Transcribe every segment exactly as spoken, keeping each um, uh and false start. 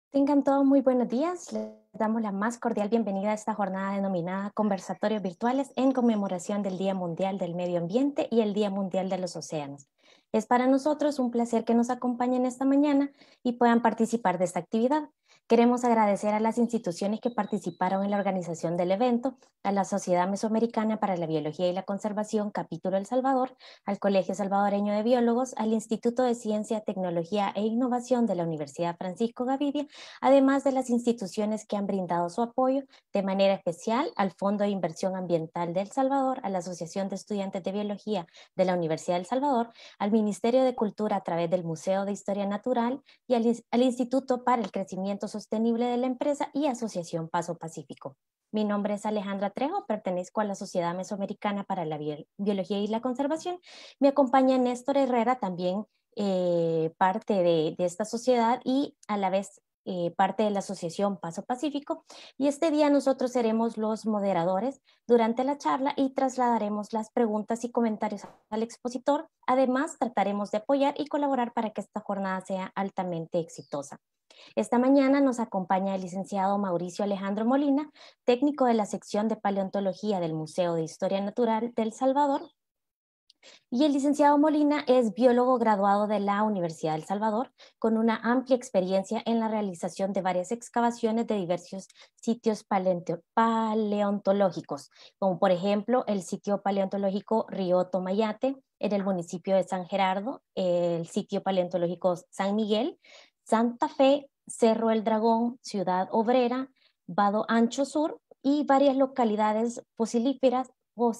Tengan todos muy buenos días. Les damos la más cordial bienvenida a esta jornada denominada Conversatorios Virtuales en conmemoración del Día Mundial del Medio Ambiente y el Día Mundial de los Océanos. Es para nosotros un placer que nos acompañen esta mañana y puedan participar de esta actividad. Queremos agradecer a las instituciones que participaron en la organización del evento, a la Sociedad Mesoamericana para la Biología y la Conservación, Capítulo El Salvador, al Colegio Salvadoreño de Biólogos, al Instituto de Ciencia, Tecnología e Innovación de la Universidad Francisco Gavidia, además de las instituciones que han brindado su apoyo, de manera especial al Fondo de Inversión Ambiental de El Salvador, a la Asociación de Estudiantes de Biología de la Universidad de El Salvador, al Ministerio de Cultura a través del Museo de Historia Natural y al, al Instituto para el Crecimiento Sostenible de la empresa y Asociación Paso Pacífico. Mi nombre es Alejandra Trejo, pertenezco a la Sociedad Mesoamericana para la Biología y la Conservación. Me acompaña Néstor Herrera, también eh, parte de, de esta sociedad y a la vez eh, parte de la Asociación Paso Pacífico. Y este día nosotros seremos los moderadores durante la charla y trasladaremos las preguntas y comentarios al expositor. Además, trataremos de apoyar y colaborar para que esta jornada sea altamente exitosa. Esta mañana nos acompaña el licenciado Mauricio Alejandro Molina, técnico de la sección de paleontología del Museo de Historia Natural de El Salvador, y el licenciado Molina es biólogo graduado de la Universidad de El Salvador, con una amplia experiencia en la realización de varias excavaciones de diversos sitios paleontológicos, como por ejemplo el sitio paleontológico Río Tomayate, en el municipio de San Gerardo, el sitio paleontológico San Miguel, Santa Fe, Cerro El Dragón, Ciudad Obrera, Vado Ancho Sur y varias localidades fosilíferas,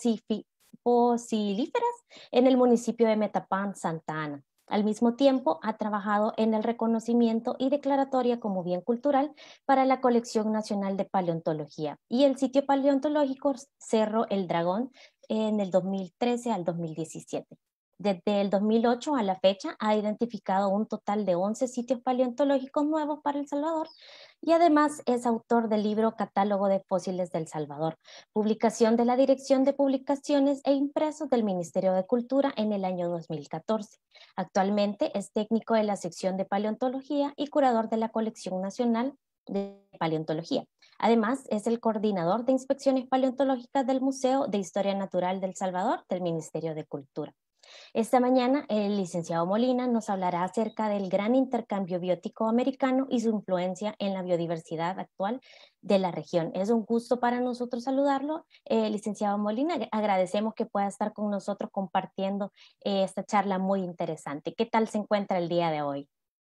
fosilíferas en el municipio de Metapán, Santa Ana. Al mismo tiempo, ha trabajado en el reconocimiento y declaratoria como bien cultural para la Colección Nacional de Paleontología y el sitio paleontológico Cerro El Dragón en el dos mil trece al dos mil diecisiete. Desde el dos mil ocho a la fecha ha identificado un total de once sitios paleontológicos nuevos para El Salvador y además es autor del libro Catálogo de Fósiles del Salvador, publicación de la Dirección de Publicaciones e Impresos del Ministerio de Cultura en el año dos mil catorce. Actualmente es técnico de la sección de paleontología y curador de la Colección Nacional de Paleontología. Además, es el coordinador de inspecciones paleontológicas del Museo de Historia Natural del Salvador del Ministerio de Cultura. Esta mañana, el licenciado Molina nos hablará acerca del gran intercambio biótico americano y su influencia en la biodiversidad actual de la región. Es un gusto para nosotros saludarlo, eh, licenciado Molina. Agradecemos que pueda estar con nosotros compartiendo eh, esta charla muy interesante. ¿Qué tal se encuentra el día de hoy?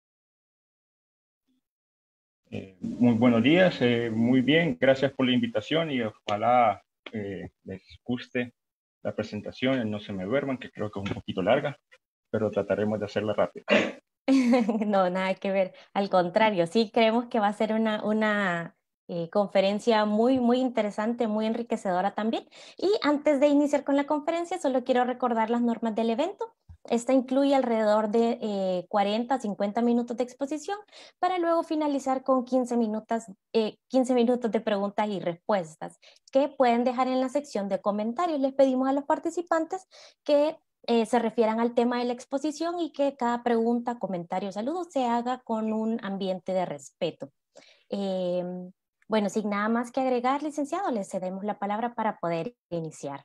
Eh, muy buenos días, eh, muy bien, gracias por la invitación y ojalá eh, les guste la presentación, no se me duerman, que creo que es un poquito larga, pero trataremos de hacerla rápida. No, nada que ver. Al contrario, sí creemos que va a ser una, una eh, conferencia muy, muy interesante, muy enriquecedora también. Y antes de iniciar con la conferencia, solo quiero recordar las normas del evento. Esta incluye alrededor de eh, cuarenta a cincuenta minutos de exposición para luego finalizar con quince minutos, eh, quince minutos de preguntas y respuestas que pueden dejar en la sección de comentarios. Les pedimos a los participantes que eh, se refieran al tema de la exposición y que cada pregunta, comentario, saludo se haga con un ambiente de respeto. Eh, bueno, sin nada más que agregar, licenciado, le cedemos la palabra para poder iniciar.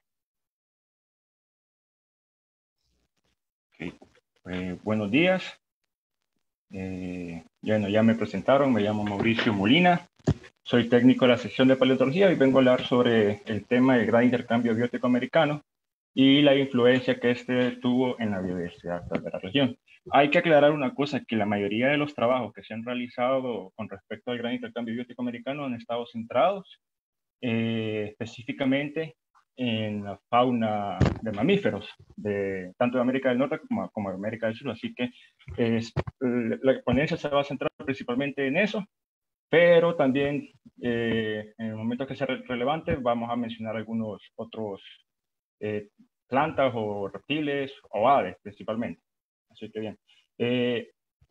Okay. Eh, buenos días, eh, bueno, ya me presentaron, me llamo Mauricio Molina, soy técnico de la sección de paleontología y vengo a hablar sobre el tema del gran intercambio biótico americano y la influencia que este tuvo en la biodiversidad de la región. Hay que aclarar una cosa, que la mayoría de los trabajos que se han realizado con respecto al gran intercambio biótico americano han estado centrados eh, específicamente en la fauna de mamíferos, de, tanto de América del Norte como, como de América del Sur. Así que es, la ponencia se va a centrar principalmente en eso, pero también eh, en el momento que sea re relevante vamos a mencionar algunos otros eh, plantas o reptiles o aves principalmente. Así que bien. Eh,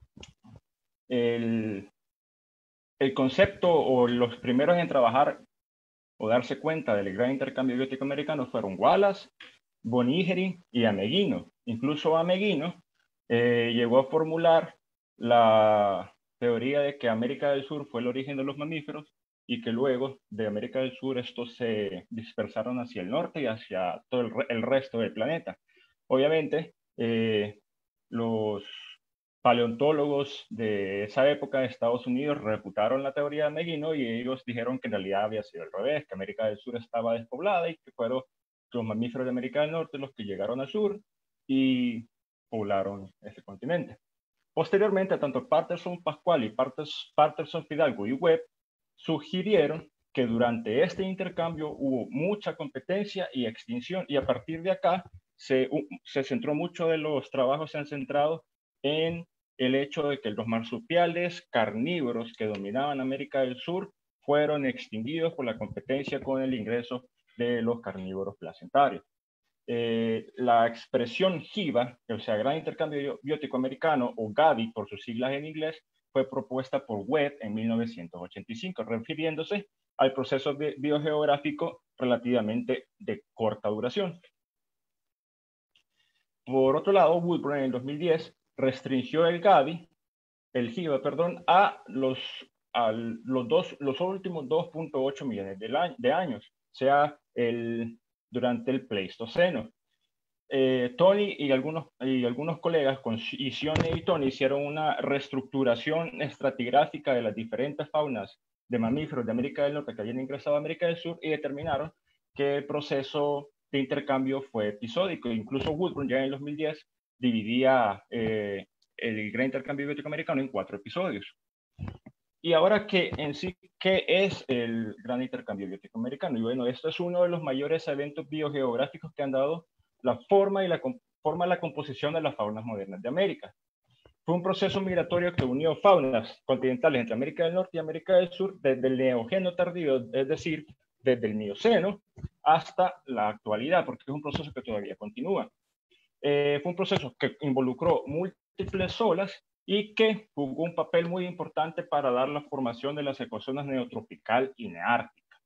el, el concepto o los primeros en trabajar o darse cuenta del gran intercambio biótico americano fueron Wallace, Bonigeri y Ameghino. Incluso Ameghino eh, llegó a formular la, teoría de que América del Sur fue el origen de los mamíferos y que luego de América del Sur estos se dispersaron hacia el norte y hacia todo el, el resto del planeta. Obviamente, eh, los paleontólogos de esa época de Estados Unidos refutaron la teoría de Meguino y ellos dijeron que en realidad había sido al revés, que América del Sur estaba despoblada y que fueron los mamíferos de América del Norte los que llegaron al sur y poblaron ese continente. Posteriormente, tanto Patterson Pascual y Patterson Fidalgo y Webb sugirieron que durante este intercambio hubo mucha competencia y extinción, y a partir de acá se, se centró mucho de los trabajos, se han centrado en el hecho de que los marsupiales carnívoros que dominaban América del Sur fueron extinguidos por la competencia con el ingreso de los carnívoros placentarios. Eh, la expresión GIBA, o sea, Gran Intercambio Biótico Americano, o GAVI por sus siglas en inglés, fue propuesta por Webb en mil novecientos ochenta y cinco, refiriéndose al proceso bi biogeográfico relativamente de corta duración. Por otro lado, Woodburn en el dos mil diez restringió el GAVI, el GIBA, perdón, a los, a los, dos, los últimos dos punto ocho millones de, de años, o sea, el, durante el Pleistoceno. Eh, Tony y algunos, y algunos colegas, con, y Sione y Tony, hicieron una reestructuración estratigráfica de las diferentes faunas de mamíferos de América del Norte que habían ingresado a América del Sur y determinaron que el proceso de intercambio fue episódico. Incluso Woodburn ya en el dos mil diez dividía eh, el gran intercambio biótico americano en cuatro episodios. Y ahora, ¿qué en sí, qué es el gran intercambio biótico americano? Y bueno, esto es uno de los mayores eventos biogeográficos que han dado la forma y la, forma la composición de las faunas modernas de América. Fue un proceso migratorio que unió faunas continentales entre América del Norte y América del Sur desde el Neógeno tardío, es decir, desde el Mioceno hasta la actualidad, porque es un proceso que todavía continúa. Eh, fue un proceso que involucró múltiples olas y que jugó un papel muy importante para dar la formación de las ecozonas neotropical y neártica.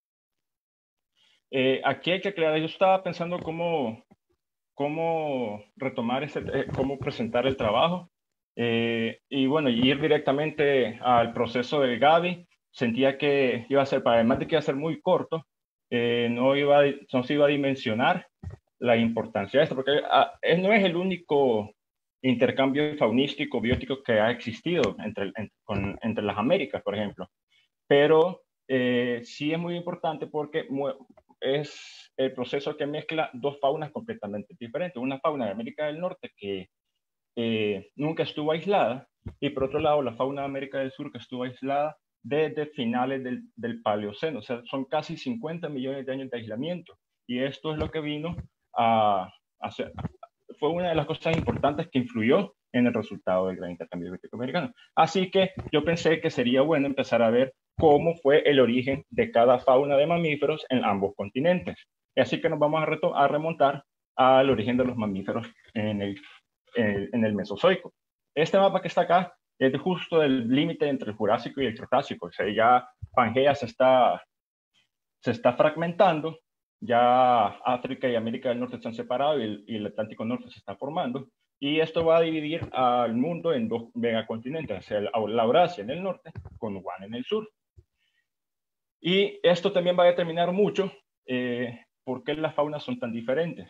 Eh, aquí hay que aclarar, yo estaba pensando cómo, cómo retomar, ese, eh, cómo presentar el trabajo eh, y bueno, ir directamente al proceso del GAVI. Sentía que iba a ser, además de que iba a ser muy corto, eh, no, iba, no se iba a dimensionar la importancia de esto, porque ah, no es el único intercambio faunístico, biótico que ha existido entre, en, con, entre las Américas, por ejemplo. Pero eh, sí es muy importante porque es el proceso que mezcla dos faunas completamente diferentes. Una fauna de América del Norte que eh, nunca estuvo aislada, y por otro lado la fauna de América del Sur que estuvo aislada desde finales del, del Paleoceno. O sea, son casi cincuenta millones de años de aislamiento. Y esto es lo que vino a hacer. Fue una de las cosas importantes que influyó en el resultado del gran intercambio biótico americano. Así que yo pensé que sería bueno empezar a ver cómo fue el origen de cada fauna de mamíferos en ambos continentes. Así que nos vamos a, a remontar al origen de los mamíferos en el, en, en el Mesozoico. Este mapa que está acá es justo el límite entre el Jurásico y el Cretácico. O sea, ya Pangea se está, se está fragmentando, ya África y América del Norte están separados y el, y el Atlántico Norte se está formando. Y esto va a dividir al mundo en dos megacontinentes, o sea, la Eurasia en el norte con Guam en el sur. Y esto también va a determinar mucho eh, por qué las faunas son tan diferentes.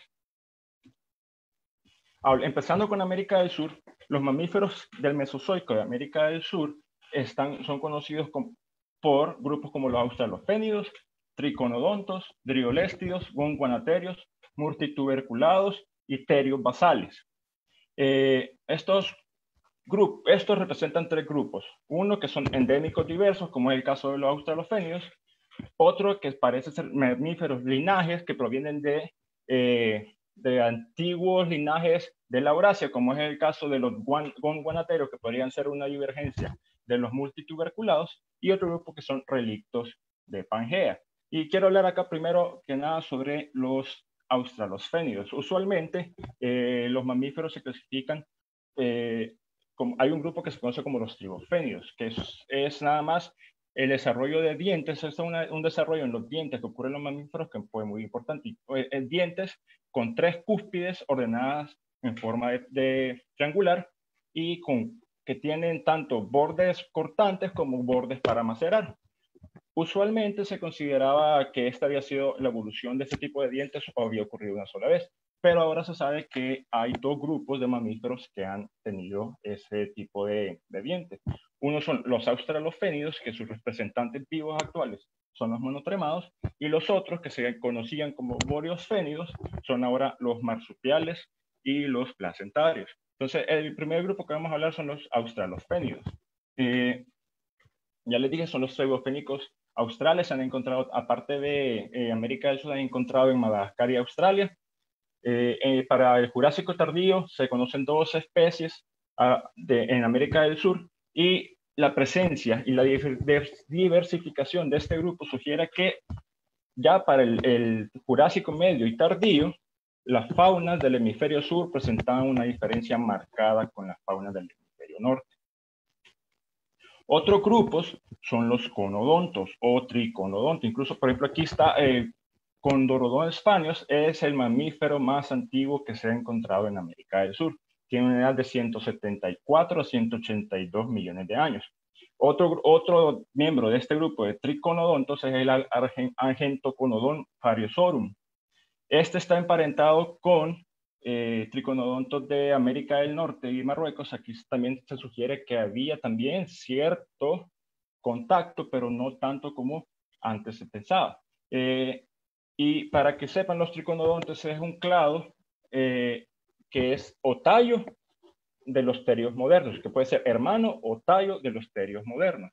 Ahora, empezando con América del Sur, los mamíferos del Mesozoico de América del Sur están, son conocidos con, por grupos como los australopénidos, triconodontos, drioléstidos, gonguanaterios, multituberculados y terios basales. Eh, estos, grup, estos representan tres grupos. Uno que son endémicos diversos, como es el caso de los australopénidos. Otro que parece ser mamíferos linajes que provienen de, eh, de antiguos linajes de la Eurasia, como es el caso de los gonguanaterios, que podrían ser una divergencia de los multituberculados. Y otro grupo que son relictos de Pangea. Y quiero hablar acá primero que nada sobre los australopénidos. Usualmente eh, los mamíferos se clasifican, eh, como, hay un grupo que se conoce como los trigofénidos, que es, es nada más el desarrollo de dientes. Es una, un desarrollo en los dientes que ocurre en los mamíferos que fue muy importante. En dientes con tres cúspides ordenadas en forma de, de triangular y con que tienen tanto bordes cortantes como bordes para macerar. Usualmente se consideraba que esta había sido la evolución de este tipo de dientes o había ocurrido una sola vez, pero ahora se sabe que hay dos grupos de mamíferos que han tenido ese tipo de, de dientes. Uno son los australofénidos, que sus representantes vivos actuales son los monotremados, y los otros, que se conocían como boreosfénidos, son ahora los marsupiales y los placentarios. Entonces, el primer grupo que vamos a hablar son los australofénidos. Eh, ya les dije, son los pseudofénicos australes. Se han encontrado, aparte de eh, América del Sur, han encontrado en Madagascar y Australia. Eh, eh, para el Jurásico tardío se conocen dos especies uh, de, en América del Sur, y la presencia y la diversificación de este grupo sugiere que ya para el, el Jurásico medio y tardío, las faunas del hemisferio sur presentaban una diferencia marcada con las faunas del hemisferio norte. Otros grupos son los conodontos o triconodontos. Incluso, por ejemplo, aquí está eh, Condorodon spanios, es el mamífero más antiguo que se ha encontrado en América del Sur. Tiene una edad de ciento setenta y cuatro a ciento ochenta y dos millones de años. Otro, otro miembro de este grupo de triconodontos es el Argentoconodon fariosorum. Este está emparentado con eh, triconodontos de América del Norte y Marruecos. Aquí también se sugiere que había también cierto contacto, pero no tanto como antes se pensaba. Eh, y para que sepan, los triconodontos es un clado eh, que es o tallo de los terios modernos, que puede ser hermano o tallo de los terios modernos.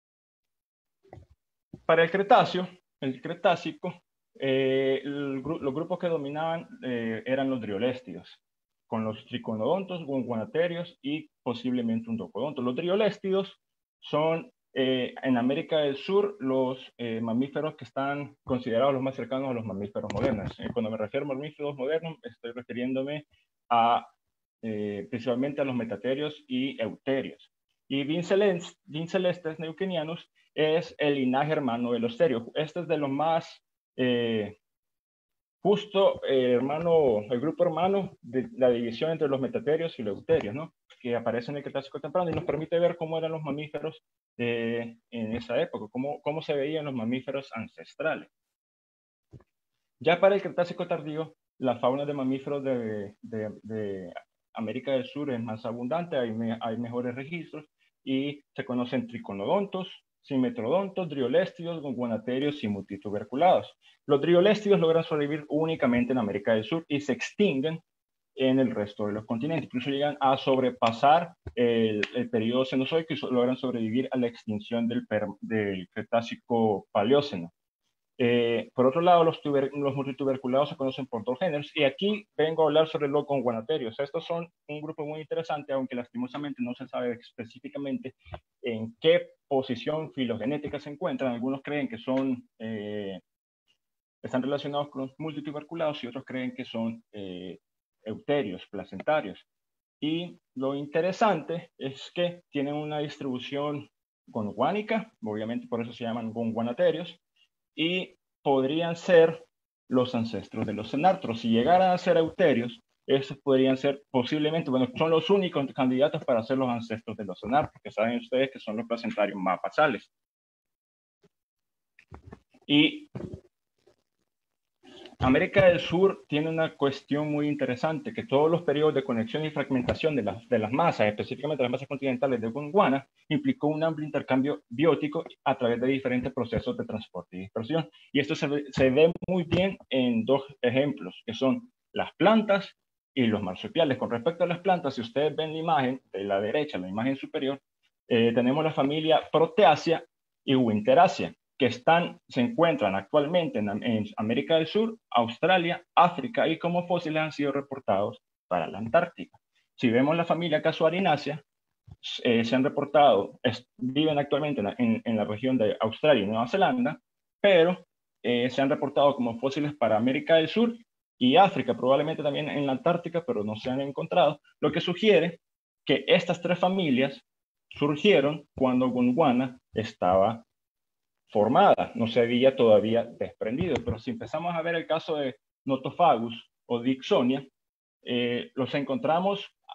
Para el Cretáceo, el Cretácico, eh, el, los grupos que dominaban eh, eran los drioléstidos, con los triconodontos, gondwanatherios y posiblemente un docodonto. Los drioléstidos son eh, en América del Sur los eh, mamíferos que están considerados los más cercanos a los mamíferos modernos. Eh, cuando me refiero a mamíferos modernos, estoy refiriéndome a eh, principalmente a los metaterios y euterios. Y Vincelestes neuquenianus es el linaje hermano de los terios. Este es de los más eh, justo, eh, hermano, el grupo hermano de la división entre los metaterios y los euterios, ¿no? Que aparece en el Cretácico temprano y nos permite ver cómo eran los mamíferos eh, en esa época, cómo, cómo se veían los mamíferos ancestrales. Ya para el Cretácico tardío, la fauna de mamíferos de, de, de América del Sur es más abundante, hay, me, hay mejores registros y se conocen triconodontos, simetrodontos, drioléstidos, gondwanatherios y multituberculados. Los drioléstidos logran sobrevivir únicamente en América del Sur y se extinguen en el resto de los continentes. Incluso llegan a sobrepasar el, el periodo Cenozoico y so, logran sobrevivir a la extinción del, per, del Cretácico Paleóceno. Eh, por otro lado, los, tuber, los multituberculados se conocen por dos géneros, y aquí vengo a hablar sobre los gondwanatherios. Estos son un grupo muy interesante, aunque lastimosamente no se sabe específicamente en qué posición filogenética se encuentran. Algunos creen que son, eh, están relacionados con los multituberculados y otros creen que son eh, euterios, placentarios. Y lo interesante es que tienen una distribución gondwanica, obviamente por eso se llaman gondwanatherios, y podrían ser los ancestros de los cenartros. Si llegaran a ser euterios, esos podrían ser posiblemente, bueno, son los únicos candidatos para ser los ancestros de los cenartros, que saben ustedes que son los placentarios más basales. Y América del Sur tiene una cuestión muy interesante, que todos los periodos de conexión y fragmentación de las, de las masas, específicamente las masas continentales de Gondwana, implicó un amplio intercambio biótico a través de diferentes procesos de transporte y dispersión. Y esto se ve, se ve muy bien en dos ejemplos, que son las plantas y los marsupiales. Con respecto a las plantas, si ustedes ven la imagen de la derecha, la imagen superior, eh, tenemos la familia Proteaceae y Winteraceae, que están, se encuentran actualmente en, en América del Sur, Australia, África, y como fósiles han sido reportados para la Antártica. Si vemos la familia Casuarinaceae, eh, se han reportado, es, viven actualmente en la, en, en la región de Australia y Nueva Zelanda, pero eh, se han reportado como fósiles para América del Sur y África, probablemente también en la Antártica, pero no se han encontrado, lo que sugiere que estas tres familias surgieron cuando Gondwana estaba formada, no se había todavía desprendido. Pero si empezamos a ver el caso de Notophagus o Dicksonia, eh, los encontramos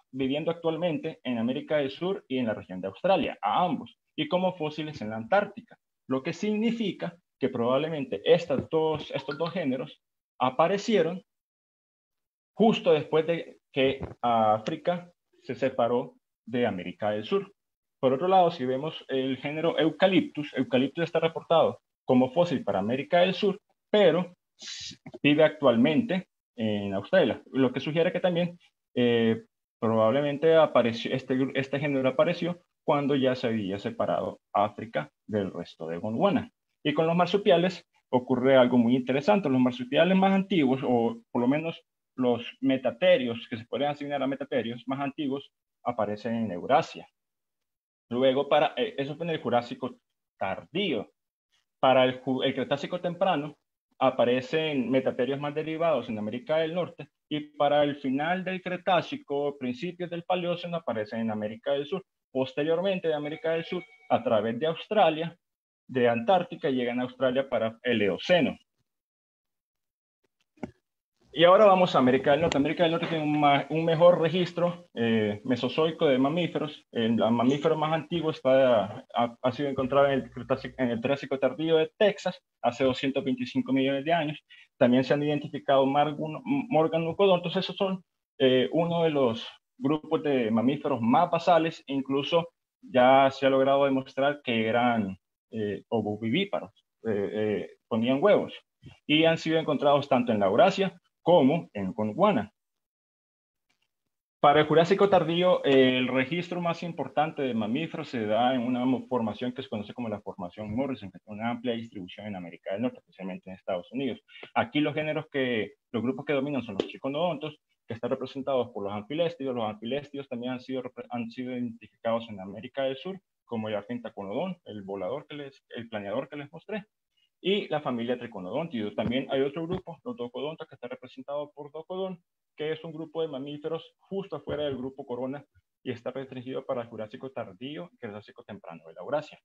viviendo actualmente en América del Sur y en la región de Australia, a ambos, y como fósiles en la Antártica, lo que significa que probablemente estas dos, estos dos géneros aparecieron justo después de que África se separó de América del Sur. Por otro lado, si vemos el género Eucalyptus, Eucalyptus está reportado como fósil para América del Sur, pero vive actualmente en Australia, lo que sugiere que también eh, probablemente apareció, este, este género apareció cuando ya se había separado África del resto de Gondwana. Y con los marsupiales ocurre algo muy interesante. Los marsupiales más antiguos, o por lo menos los metaterios, que se pueden asignar a metaterios más antiguos, aparecen en Eurasia. Luego, para, eh, eso fue en el Jurásico tardío. Para el, el Cretácico temprano, aparecen metaterios más derivados en América del Norte, y para el final del Cretácico, principios del Paleoceno, aparecen en América del Sur. Posteriormente, de América del Sur, a través de Australia, de Antártica, llegan a Australia para el Eoceno. Y ahora vamos a América del Norte. América del Norte tiene un, un mejor registro eh, mesozoico de mamíferos. El, el mamífero más antiguo está, ha, ha sido encontrado en el, en el Triásico tardío de Texas, hace doscientos veinticinco millones de años. También se han identificado morganucodontos. Esos son eh, uno de los grupos de mamíferos más basales. Incluso ya se ha logrado demostrar que eran eh, ovovivíparos, eh, eh, ponían huevos. Y han sido encontrados tanto en la Eurasia como en Gondwana. Para el Jurásico tardío, eh, el registro más importante de mamíferos se da en una formación que se conoce como la formación Morrison, que tiene una amplia distribución en América del Norte, especialmente en Estados Unidos. Aquí los géneros que, los grupos que dominan son los chiconodontos, que están representados por los anfilestios. Los anfilestios también han sido, han sido identificados en América del Sur, como el Argentaconodon, el volador que les, el planeador que les mostré, y la familia Triconodontidae. También hay otro grupo, los docodontos, que está representado por Docodon, que es un grupo de mamíferos justo afuera del grupo Corona y está restringido para el Jurásico tardío y Cretácico temprano de la Eurasia.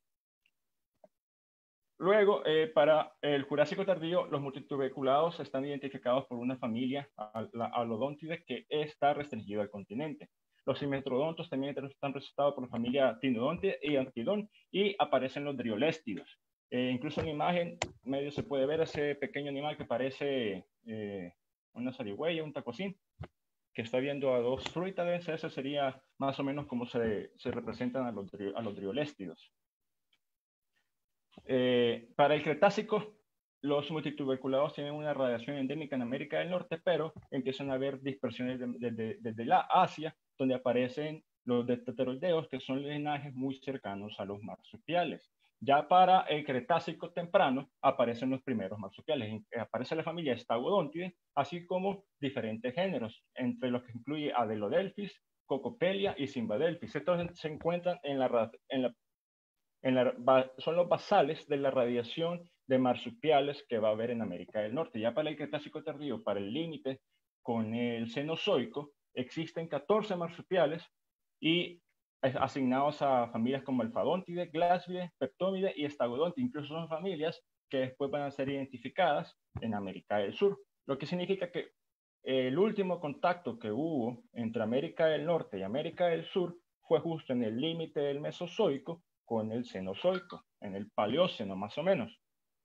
Luego, eh, para el Jurásico tardío, los multitubeculados están identificados por una familia, la Alodontidae, que está restringida al continente. Los simetrodontos también están representados por la familia Tinodontidae y Arquidon, y aparecen los drioléstidos. Eh, incluso en la imagen medio se puede ver ese pequeño animal que parece eh, una zarigüeya, un tacocín, que está viendo a dos fruitades. Ese sería más o menos como se, se representan a los, a los drioléstidos. Eh, para el Cretácico, los multituberculados tienen una radiación endémica en América del Norte, pero empiezan a haber dispersiones desde de, de, de la Asia, donde aparecen los teteroideos, que son linajes muy cercanos a los marsupiales. Ya para el Cretácico temprano aparecen los primeros marsupiales. Aparece la familia Stagodontidae, así como diferentes géneros, entre los que incluye Adelodelphis, Cocopelia y Simbadelphis. Estos se encuentran en la, en la En la, son los basales de la radiación de marsupiales que va a haber en América del Norte. Ya para el Cretácico tardío, para el límite con el Cenozoico, existen catorce marsupiales y asignados a familias como Alphadontidae, Glasvidae, Peptomidae y Stagodontidae. Incluso son familias que después van a ser identificadas en América del Sur, lo que significa que el último contacto que hubo entre América del Norte y América del Sur fue justo en el límite del Mesozoico con el Cenozoico, en el Paleoceno más o menos.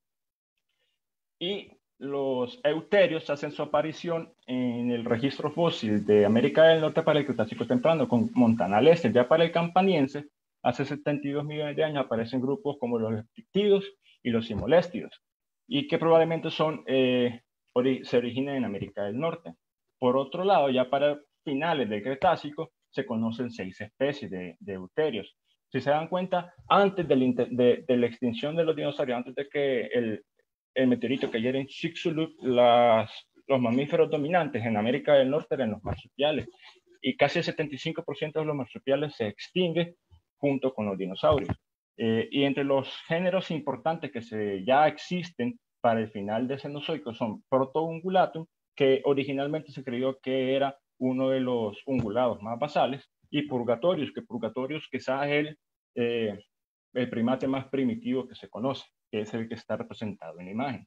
Y los euterios hacen su aparición en el registro fósil de América del Norte para el Cretácico temprano, con Montana al este. Ya para el Campaniense, hace setenta y dos millones de años, aparecen grupos como los leptídeos y los simoléstidos, y que probablemente son, eh, ori se originan en América del Norte. Por otro lado, ya para finales del Cretácico, se conocen seis especies de, de euterios. Si se dan cuenta, antes del, de, de la extinción de los dinosaurios, antes de que el, el meteorito cayera en Chicxulub, las, los mamíferos dominantes en América del Norte eran los marsupiales, y casi el setenta y cinco por ciento de los marsupiales se extingue junto con los dinosaurios. Eh, y entre los géneros importantes que se, ya existen para el final del Cenozoico son Protoungulatum, que originalmente se creyó que era uno de los ungulados más basales, y Purgatorius, que Purgatorius quizás es el, eh, el primate más primitivo que se conoce, que es el que está representado en la imagen.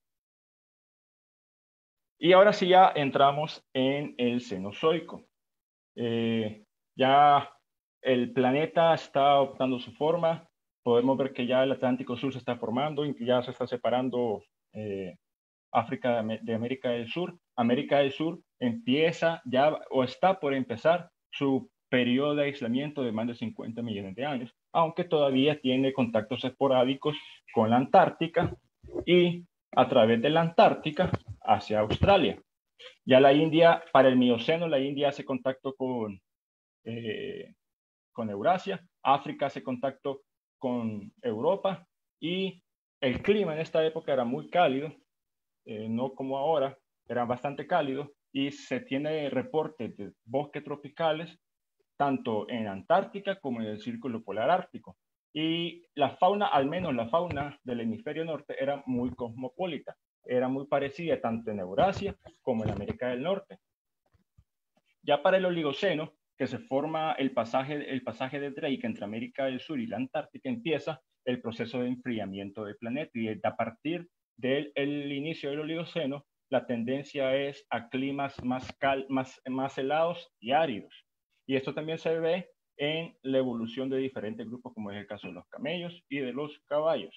Y ahora sí ya entramos en el Cenozoico. Eh, Ya el planeta está adoptando su forma. Podemos ver que ya el Atlántico Sur se está formando y que ya se está separando eh, África de, de América del Sur. América del Sur empieza ya o está por empezar su periodo de aislamiento de más de cincuenta millones de años, aunque todavía tiene contactos esporádicos con la Antártica y a través de la Antártica hacia Australia. Ya la India, para el Mioceno, la India hace contacto con, eh, con Eurasia, África hace contacto con Europa y el clima en esta época era muy cálido, eh, no como ahora, era bastante cálido y se tiene reportes de bosques tropicales tanto en Antártica como en el Círculo Polar Ártico. Y la fauna, al menos la fauna del hemisferio norte, era muy cosmopolita, era muy parecida tanto en Eurasia como en América del Norte. Ya para el Oligoceno, que se forma el pasaje, el pasaje de Drake entre América del Sur y la Antártica, empieza el proceso de enfriamiento del planeta y a partir del el inicio del Oligoceno, la tendencia es a climas más, cal, más, más helados y áridos. Y esto también se ve en la evolución de diferentes grupos, como es el caso de los camellos y de los caballos.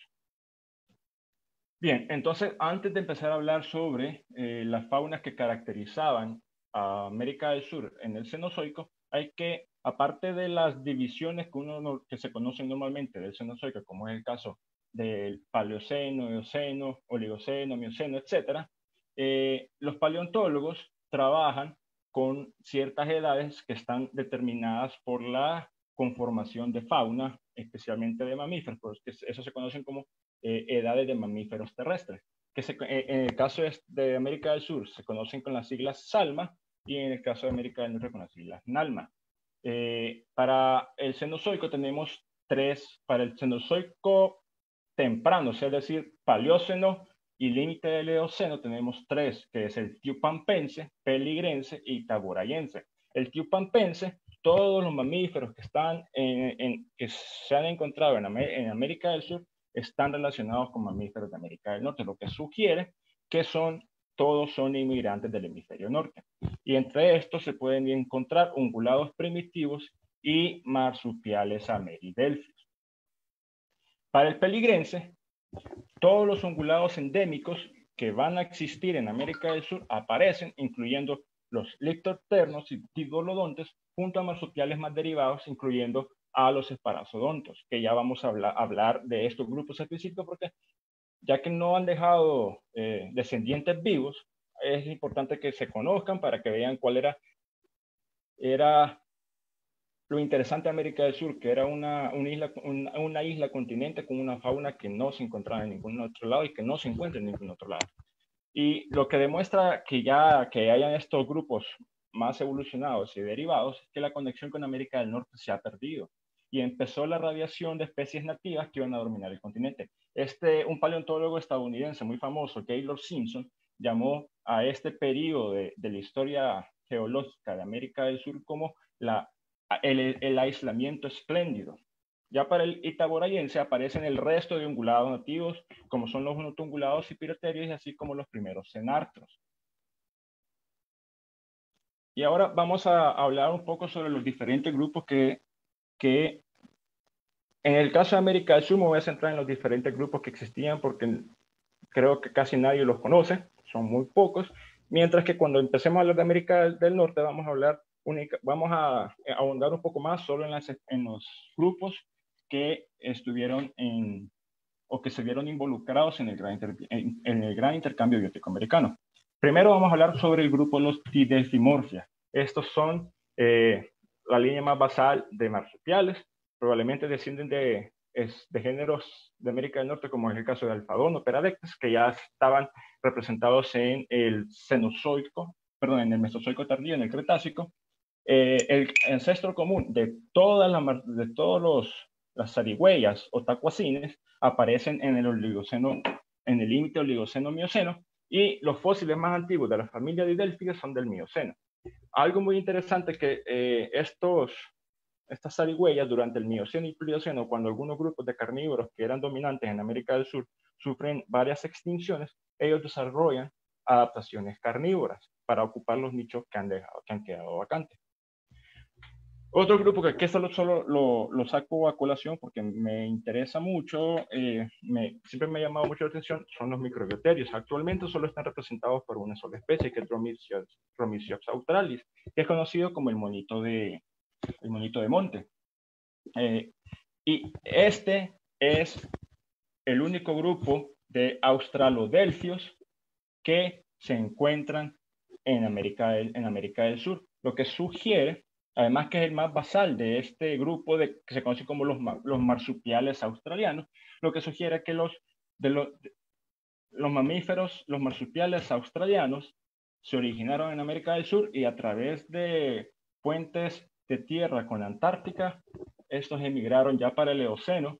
Bien, entonces, antes de empezar a hablar sobre eh, las faunas que caracterizaban a América del Sur en el Cenozoico, hay que, aparte de las divisiones que, uno, que se conocen normalmente del Cenozoico, como es el caso del Paleoceno, Eoceno, Oligoceno, Mioceno, etcétera, eh, los paleontólogos trabajan con ciertas edades que están determinadas por la conformación de fauna, especialmente de mamíferos, porque eso se conocen como eh, edades de mamíferos terrestres, que se, eh, en el caso de América del Sur se conocen con las siglas SALMA y en el caso de América del Norte con las siglas NALMA. Eh, para el Cenozoico tenemos tres, para el Cenozoico temprano, es decir, Paleoceno y límite del Eoceno, tenemos tres, que es el Tiupampense, Peligrense y Taborayense. El Tiupampense, todos los mamíferos que, están en, en, que se han encontrado en, en América del Sur están relacionados con mamíferos de América del Norte, lo que sugiere que son, todos son inmigrantes del hemisferio norte. Y entre estos se pueden encontrar ungulados primitivos y marsupiales ameridelfios. Para el peligrense, todos los ungulados endémicos que van a existir en América del Sur aparecen, incluyendo los lictorternos y diglodontes, junto a marsupiales más derivados, incluyendo a los esparazodontos, que ya vamos a hablar, hablar de estos grupos específicos, porque ya que no han dejado eh, descendientes vivos, es importante que se conozcan para que vean cuál era, era lo interesante de América del Sur, que era una, una, isla, una, una isla continente con una fauna que no se encontraba en ningún otro lado y que no se encuentra en ningún otro lado. Y lo que demuestra que ya que hayan estos grupos más evolucionados y derivados es que la conexión con América del Norte se ha perdido y empezó la radiación de especies nativas que iban a dominar el continente. Este, un paleontólogo estadounidense muy famoso, Gaylord Simpson, llamó a este periodo de, de la historia geológica de América del Sur como la, el, el aislamiento espléndido. Ya para el itaborayense aparecen el resto de ungulados nativos, como son los notungulados y piroterios, así como los primeros cenartros. Y ahora vamos a hablar un poco sobre los diferentes grupos que, que en el caso de América del Sur me voy a centrar en los diferentes grupos que existían porque creo que casi nadie los conoce, son muy pocos, mientras que cuando empecemos a hablar de América del Norte vamos a hablar, única, vamos a ahondar un poco más solo en, las, en los grupos que estuvieron en, o que se vieron involucrados en el gran, inter, en, en el gran intercambio biótico americano. Primero vamos a hablar sobre el grupo los Tidelfimorphia. Estos son eh, la línea más basal de marsupiales, probablemente descienden de, es, de géneros de América del Norte, como es el caso de Alfadón o Peradectes, que ya estaban representados en el Cenozoico, perdón, en el Mesozoico tardío, en el Cretácico. Eh, el ancestro común de todas las, de todos los las zarigüeyas o tacuacines aparecen en el oligoceno, en el límite oligoceno-mioceno, y los fósiles más antiguos de la familia Didelphia son del Mioceno. Algo muy interesante es que eh, estos, estas zarigüeyas durante el Mioceno y Plioceno, cuando algunos grupos de carnívoros que eran dominantes en América del Sur sufren varias extinciones, ellos desarrollan adaptaciones carnívoras para ocupar los nichos que han, dejado, que han quedado vacantes. Otro grupo que, que solo, solo lo, lo saco a colación porque me interesa mucho, eh, me, siempre me ha llamado mucho la atención, son los microbioterios. Actualmente solo están representados por una sola especie, que es Dromiceus, Dromiceus australis, que es conocido como el monito de, el monito de monte. Eh, y este es el único grupo de australodelfios que se encuentran en América del, en América del Sur, lo que sugiere, además que es el más basal de este grupo de, que se conoce como los, los marsupiales australianos, lo que sugiere que los, de los, de, los mamíferos, los marsupiales australianos, se originaron en América del Sur y a través de puentes de tierra con la Antártica, estos emigraron ya para el Eoceno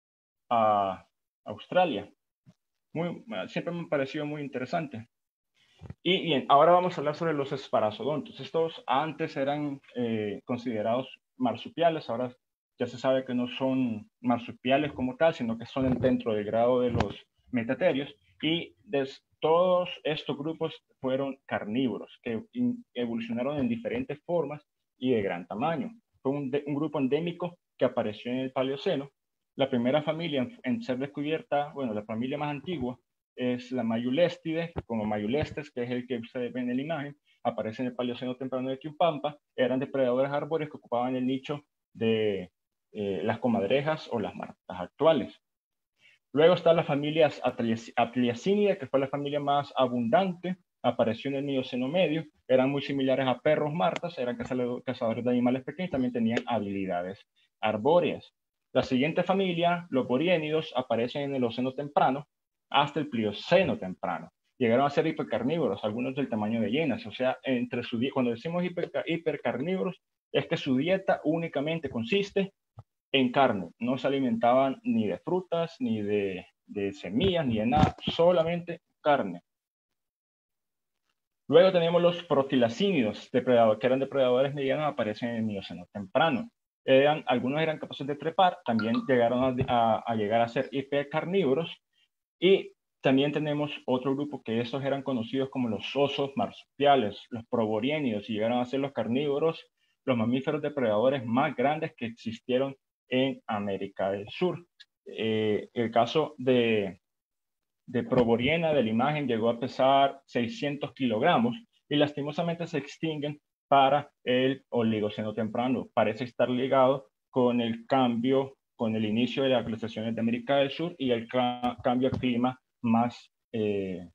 a Australia. Muy, siempre me ha parecido muy interesante. Y bien, ahora vamos a hablar sobre los esparasodontos. Estos antes eran eh, considerados marsupiales, ahora ya se sabe que no son marsupiales como tal, sino que son dentro del grado de los metaterios. Y des, todos estos grupos fueron carnívoros, que evolucionaron en diferentes formas y de gran tamaño. Fue un, de, un grupo endémico que apareció en el Paleoceno. La primera familia en, en ser descubierta, bueno, la familia más antigua, es la Mayulestide, como Mayulestes, que es el que ustedes ven en la imagen, aparece en el Paleoceno temprano de Quimpampa, eran depredadores arbóreos que ocupaban el nicho de eh, las comadrejas o las martas actuales. Luego está la familia Atliacinida, que fue la familia más abundante, apareció en el Mioceno medio, eran muy similares a perros martas, eran cazadores de animales pequeños, también tenían habilidades arbóreas. La siguiente familia, los boriénidos, aparecen en el Eoceno temprano hasta el Plioceno temprano. Llegaron a ser hipercarnívoros, algunos del tamaño de hienas, o sea, entre su cuando decimos hiper, hipercarnívoros, es que su dieta únicamente consiste en carne, no se alimentaban ni de frutas, ni de, de semillas, ni de nada, solamente carne. Luego tenemos los protilacínidos, depredadores, que eran depredadores medianos, aparecen en el Mioceno temprano. Eran, algunos eran capaces de trepar, también llegaron a, a, a llegar a ser hipercarnívoros, y también tenemos otro grupo que esos eran conocidos como los osos marsupiales, los proboriénidos, y llegaron a ser los carnívoros, los mamíferos depredadores más grandes que existieron en América del Sur. Eh, el caso de, de Proboriena de la imagen llegó a pesar seiscientos kilogramos y lastimosamente se extinguen para el Oligoceno temprano. Parece estar ligado con el cambio, con el inicio de las glaciaciones de América del Sur y el ca cambio de clima más, eh,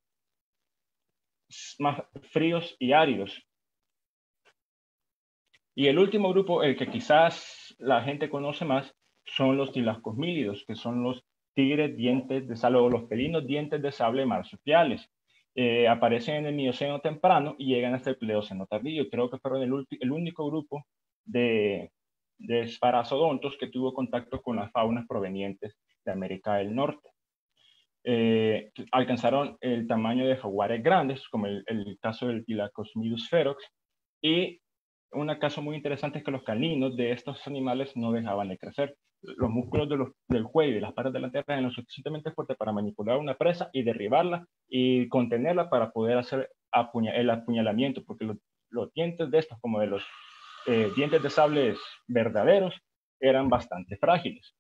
más fríos y áridos. Y el último grupo, el que quizás la gente conoce más, son los tilascomílidos, que son los tigres dientes de sable o los felinos dientes de sable marsupiales. Eh, aparecen en el Mioceno temprano y llegan hasta el Pleoceno tardío. Creo que fueron el, el único grupo de, de esparasodontos que tuvo contacto con las faunas provenientes de América del Norte. Eh, alcanzaron el tamaño de jaguares grandes, como el, el caso del Tilacosmilus ferox, y un caso muy interesante es que los caninos de estos animales no dejaban de crecer. Los músculos de los, del cuello y las patas delanteras eran lo suficientemente fuertes para manipular una presa y derribarla y contenerla para poder hacer apuña, el apuñalamiento, porque los, los dientes de estos, como de los eh, dientes de sables verdaderos, eran bastante frágiles.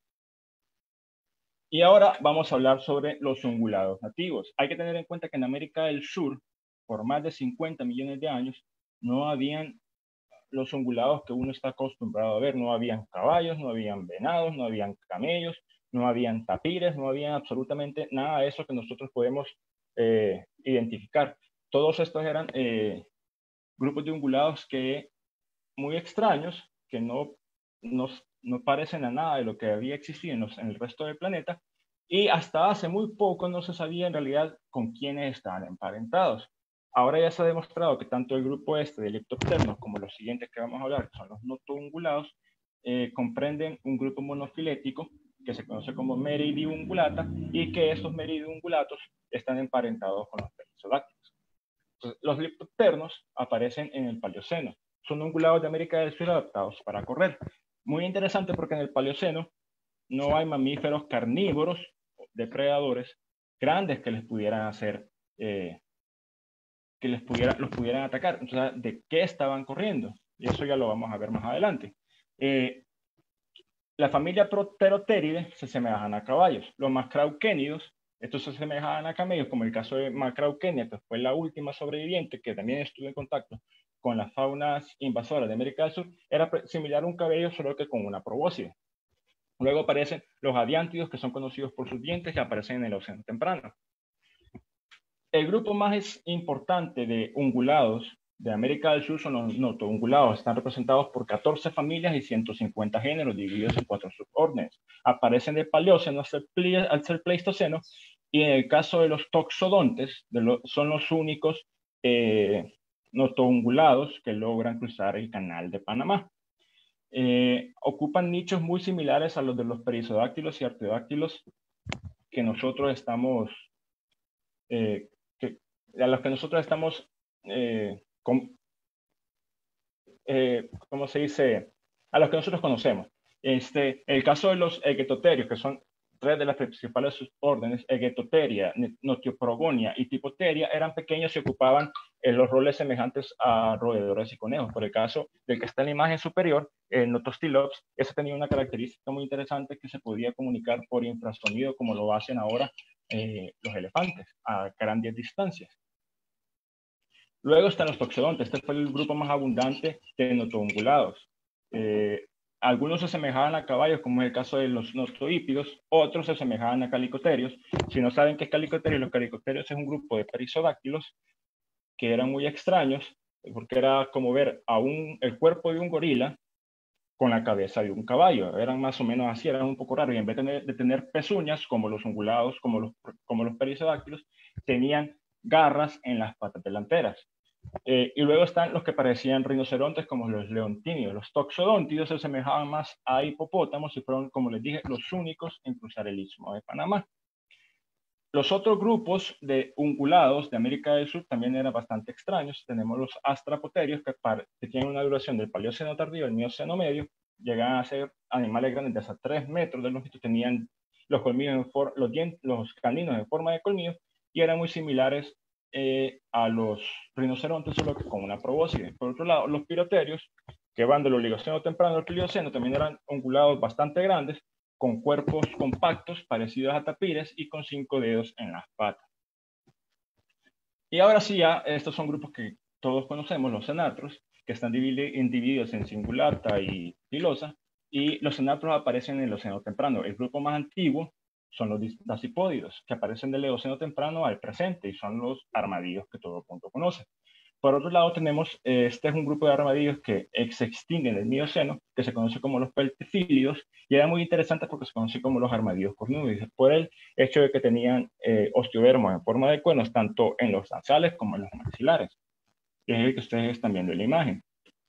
Y ahora vamos a hablar sobre los ungulados nativos. Hay que tener en cuenta que en América del Sur, por más de cincuenta millones de años, no habían los ungulados que uno está acostumbrado a ver. No habían caballos, no habían venados, no habían camellos, no habían tapires, no había absolutamente nada de eso que nosotros podemos eh, identificar. Todos estos eran eh, grupos de ungulados que muy extraños, que no, no, no parecen a nada de lo que había existido en, los, en el resto del planeta, y hasta hace muy poco no se sabía en realidad con quiénes estaban emparentados. Ahora ya se ha demostrado que tanto el grupo este de Leptopternos como los siguientes que vamos a hablar, que son los notoungulados, eh, comprenden un grupo monofilético que se conoce como Meridiungulata y que estos Meridiungulatos están emparentados con los Perissodactylos. Los Leptopternos aparecen en el Paleoceno. Son ungulados de América del Sur adaptados para correr. Muy interesante porque en el Paleoceno no hay mamíferos carnívoros, depredadores, grandes que les pudieran hacer eh, que les pudiera, los pudieran atacar. Entonces, ¿de qué estaban corriendo? Y eso ya lo vamos a ver más adelante. Eh, la familia Pterotérides se asemejan a caballos. Los macrauquénidos, estos se asemejan a camellos, como el caso de Macrauquenia, que fue la última sobreviviente que también estuvo en contacto con las faunas invasoras de América del Sur. Era similar a un caballo, solo que con una probóscide. Luego aparecen los adiántidos, que son conocidos por sus dientes, que aparecen en el Eoceno temprano. El grupo más importante de ungulados de América del Sur son los notoungulados. Están representados por catorce familias y ciento cincuenta géneros divididos en cuatro subórdenes. Aparecen de Paleoceno al ser Pleistoceno, y en el caso de los toxodontes, de lo, son los únicos eh, notoungulados que logran cruzar el Canal de Panamá. Eh, ocupan nichos muy similares a los de los perisodáctilos y artiodáctilos que nosotros estamos, eh, que, a los que nosotros estamos, eh, com, eh, ¿cómo se dice? A los que nosotros conocemos. Este, el caso de los equetoterios, que son tres de las principales subórdenes, Equetoteria, Notioprogonia y Tipoteria, eran pequeños y ocupaban eh, los roles semejantes a roedores y conejos. Por el caso del que está en la imagen superior, el Notostylops, ese tenía una característica muy interesante, que se podía comunicar por infrasonido, como lo hacen ahora eh, los elefantes, a grandes distancias. Luego están los toxodontes. Este fue el grupo más abundante de notoungulados. Eh, algunos se asemejaban a caballos, como es el caso de los notohípidos, otros se asemejaban a calicoterios. Si no saben qué es calicoterios, los calicoterios es un grupo de perisodáctilos que eran muy extraños, porque era como ver a un, el cuerpo de un gorila con la cabeza de un caballo. Eran más o menos así, eran un poco raros, y en vez de tener, de tener pezuñas, como los ungulados, como los, como los perisodáctilos, tenían garras en las patas delanteras. Eh, y luego están los que parecían rinocerontes, como los leontinios. Los toxodóntidos se asemejaban más a hipopótamos y fueron, como les dije, los únicos en cruzar el Istmo de Panamá. Los otros grupos de ungulados de América del Sur también eran bastante extraños. Tenemos los astrapoterios, que, que tienen una duración del Paleoceno tardío al Mioceno medio. Llegan a ser animales grandes de hasta tres metros de longitud. Tenían los colmillos, en for, los, dientes, los caninos en forma de colmillo, y eran muy similares eh, a los rinocerontes, solo que con una probóscide. Por otro lado, los piroterios, que van del Oligoceno temprano al Plioceno, también eran ungulados bastante grandes, con cuerpos compactos parecidos a tapires y con cinco dedos en las patas. Y ahora sí, ya estos son grupos que todos conocemos, los cenatros, que están divididos en cingulata y pilosa, y los cenatros aparecen en el Eoceno temprano. El grupo más antiguo son los dacipódidos, que aparecen del Eoceno temprano al presente, y son los armadillos que todo el mundo conoce. Por otro lado, tenemos, eh, este es un grupo de armadillos que se extinguen en el Mioceno, que se conoce como los peltifílidos, y era muy interesante porque se conoce como los armadillos cornudos, por el hecho de que tenían eh, osteodermos en forma de cuernos, tanto en los nasales como en los maxilares, que es el que ustedes están viendo en la imagen.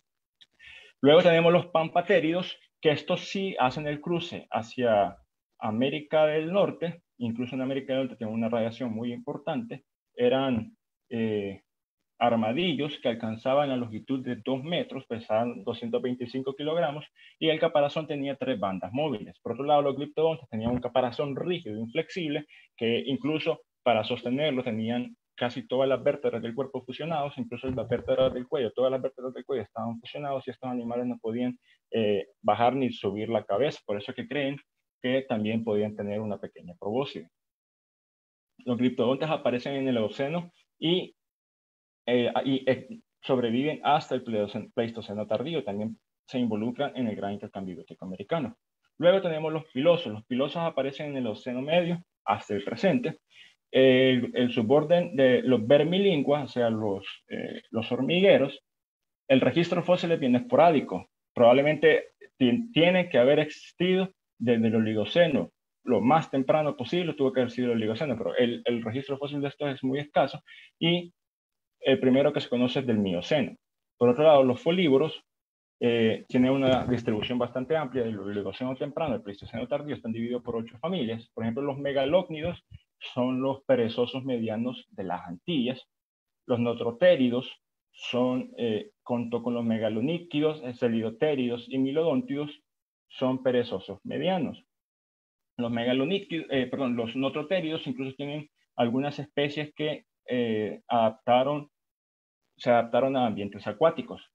Luego tenemos los pampatéridos, que estos sí hacen el cruce hacia América del Norte. Incluso en América del Norte tienen una radiación muy importante. Eran eh, armadillos que alcanzaban la longitud de dos metros, pesaban doscientos veinticinco kilogramos, y el caparazón tenía tres bandas móviles. Por otro lado, los gliptodontes tenían un caparazón rígido e inflexible, que incluso para sostenerlo tenían casi todas las vértebras del cuerpo fusionados, incluso las vértebras del cuello, todas las vértebras del cuello estaban fusionados, y estos animales no podían eh, bajar ni subir la cabeza. Por eso es que creen que también podían tener una pequeña probóscide. Los gliptodontes aparecen en el Eoceno y Eh, y eh, sobreviven hasta el Pleistoceno tardío. También se involucran en el gran intercambio biótico americano. Luego tenemos los pilosos. Los pilosos aparecen en el Eoceno medio hasta el presente. El, el suborden de los vermilingua, o sea, los, eh, los hormigueros, el registro fósil es bien esporádico. Probablemente tiene que haber existido desde el Oligoceno. Lo más temprano posible tuvo que haber sido el Oligoceno, pero el, el registro fósil de estos es muy escaso, y el primero que se conoce es del Mioceno. Por otro lado, los folívoros eh, tienen una distribución bastante amplia del Oligoceno temprano al Pleistoceno tardío. Están divididos por ocho familias. Por ejemplo, los megalócnidos son los perezosos medianos de las Antillas. Los notrotéridos son, eh, junto con los megaloníquidos, celidotéridos y milodóntidos, son perezosos medianos. Los megaloníquidos, eh, perdón, los notrotéridos incluso tienen algunas especies que eh, adaptaron, se adaptaron a ambientes acuáticos.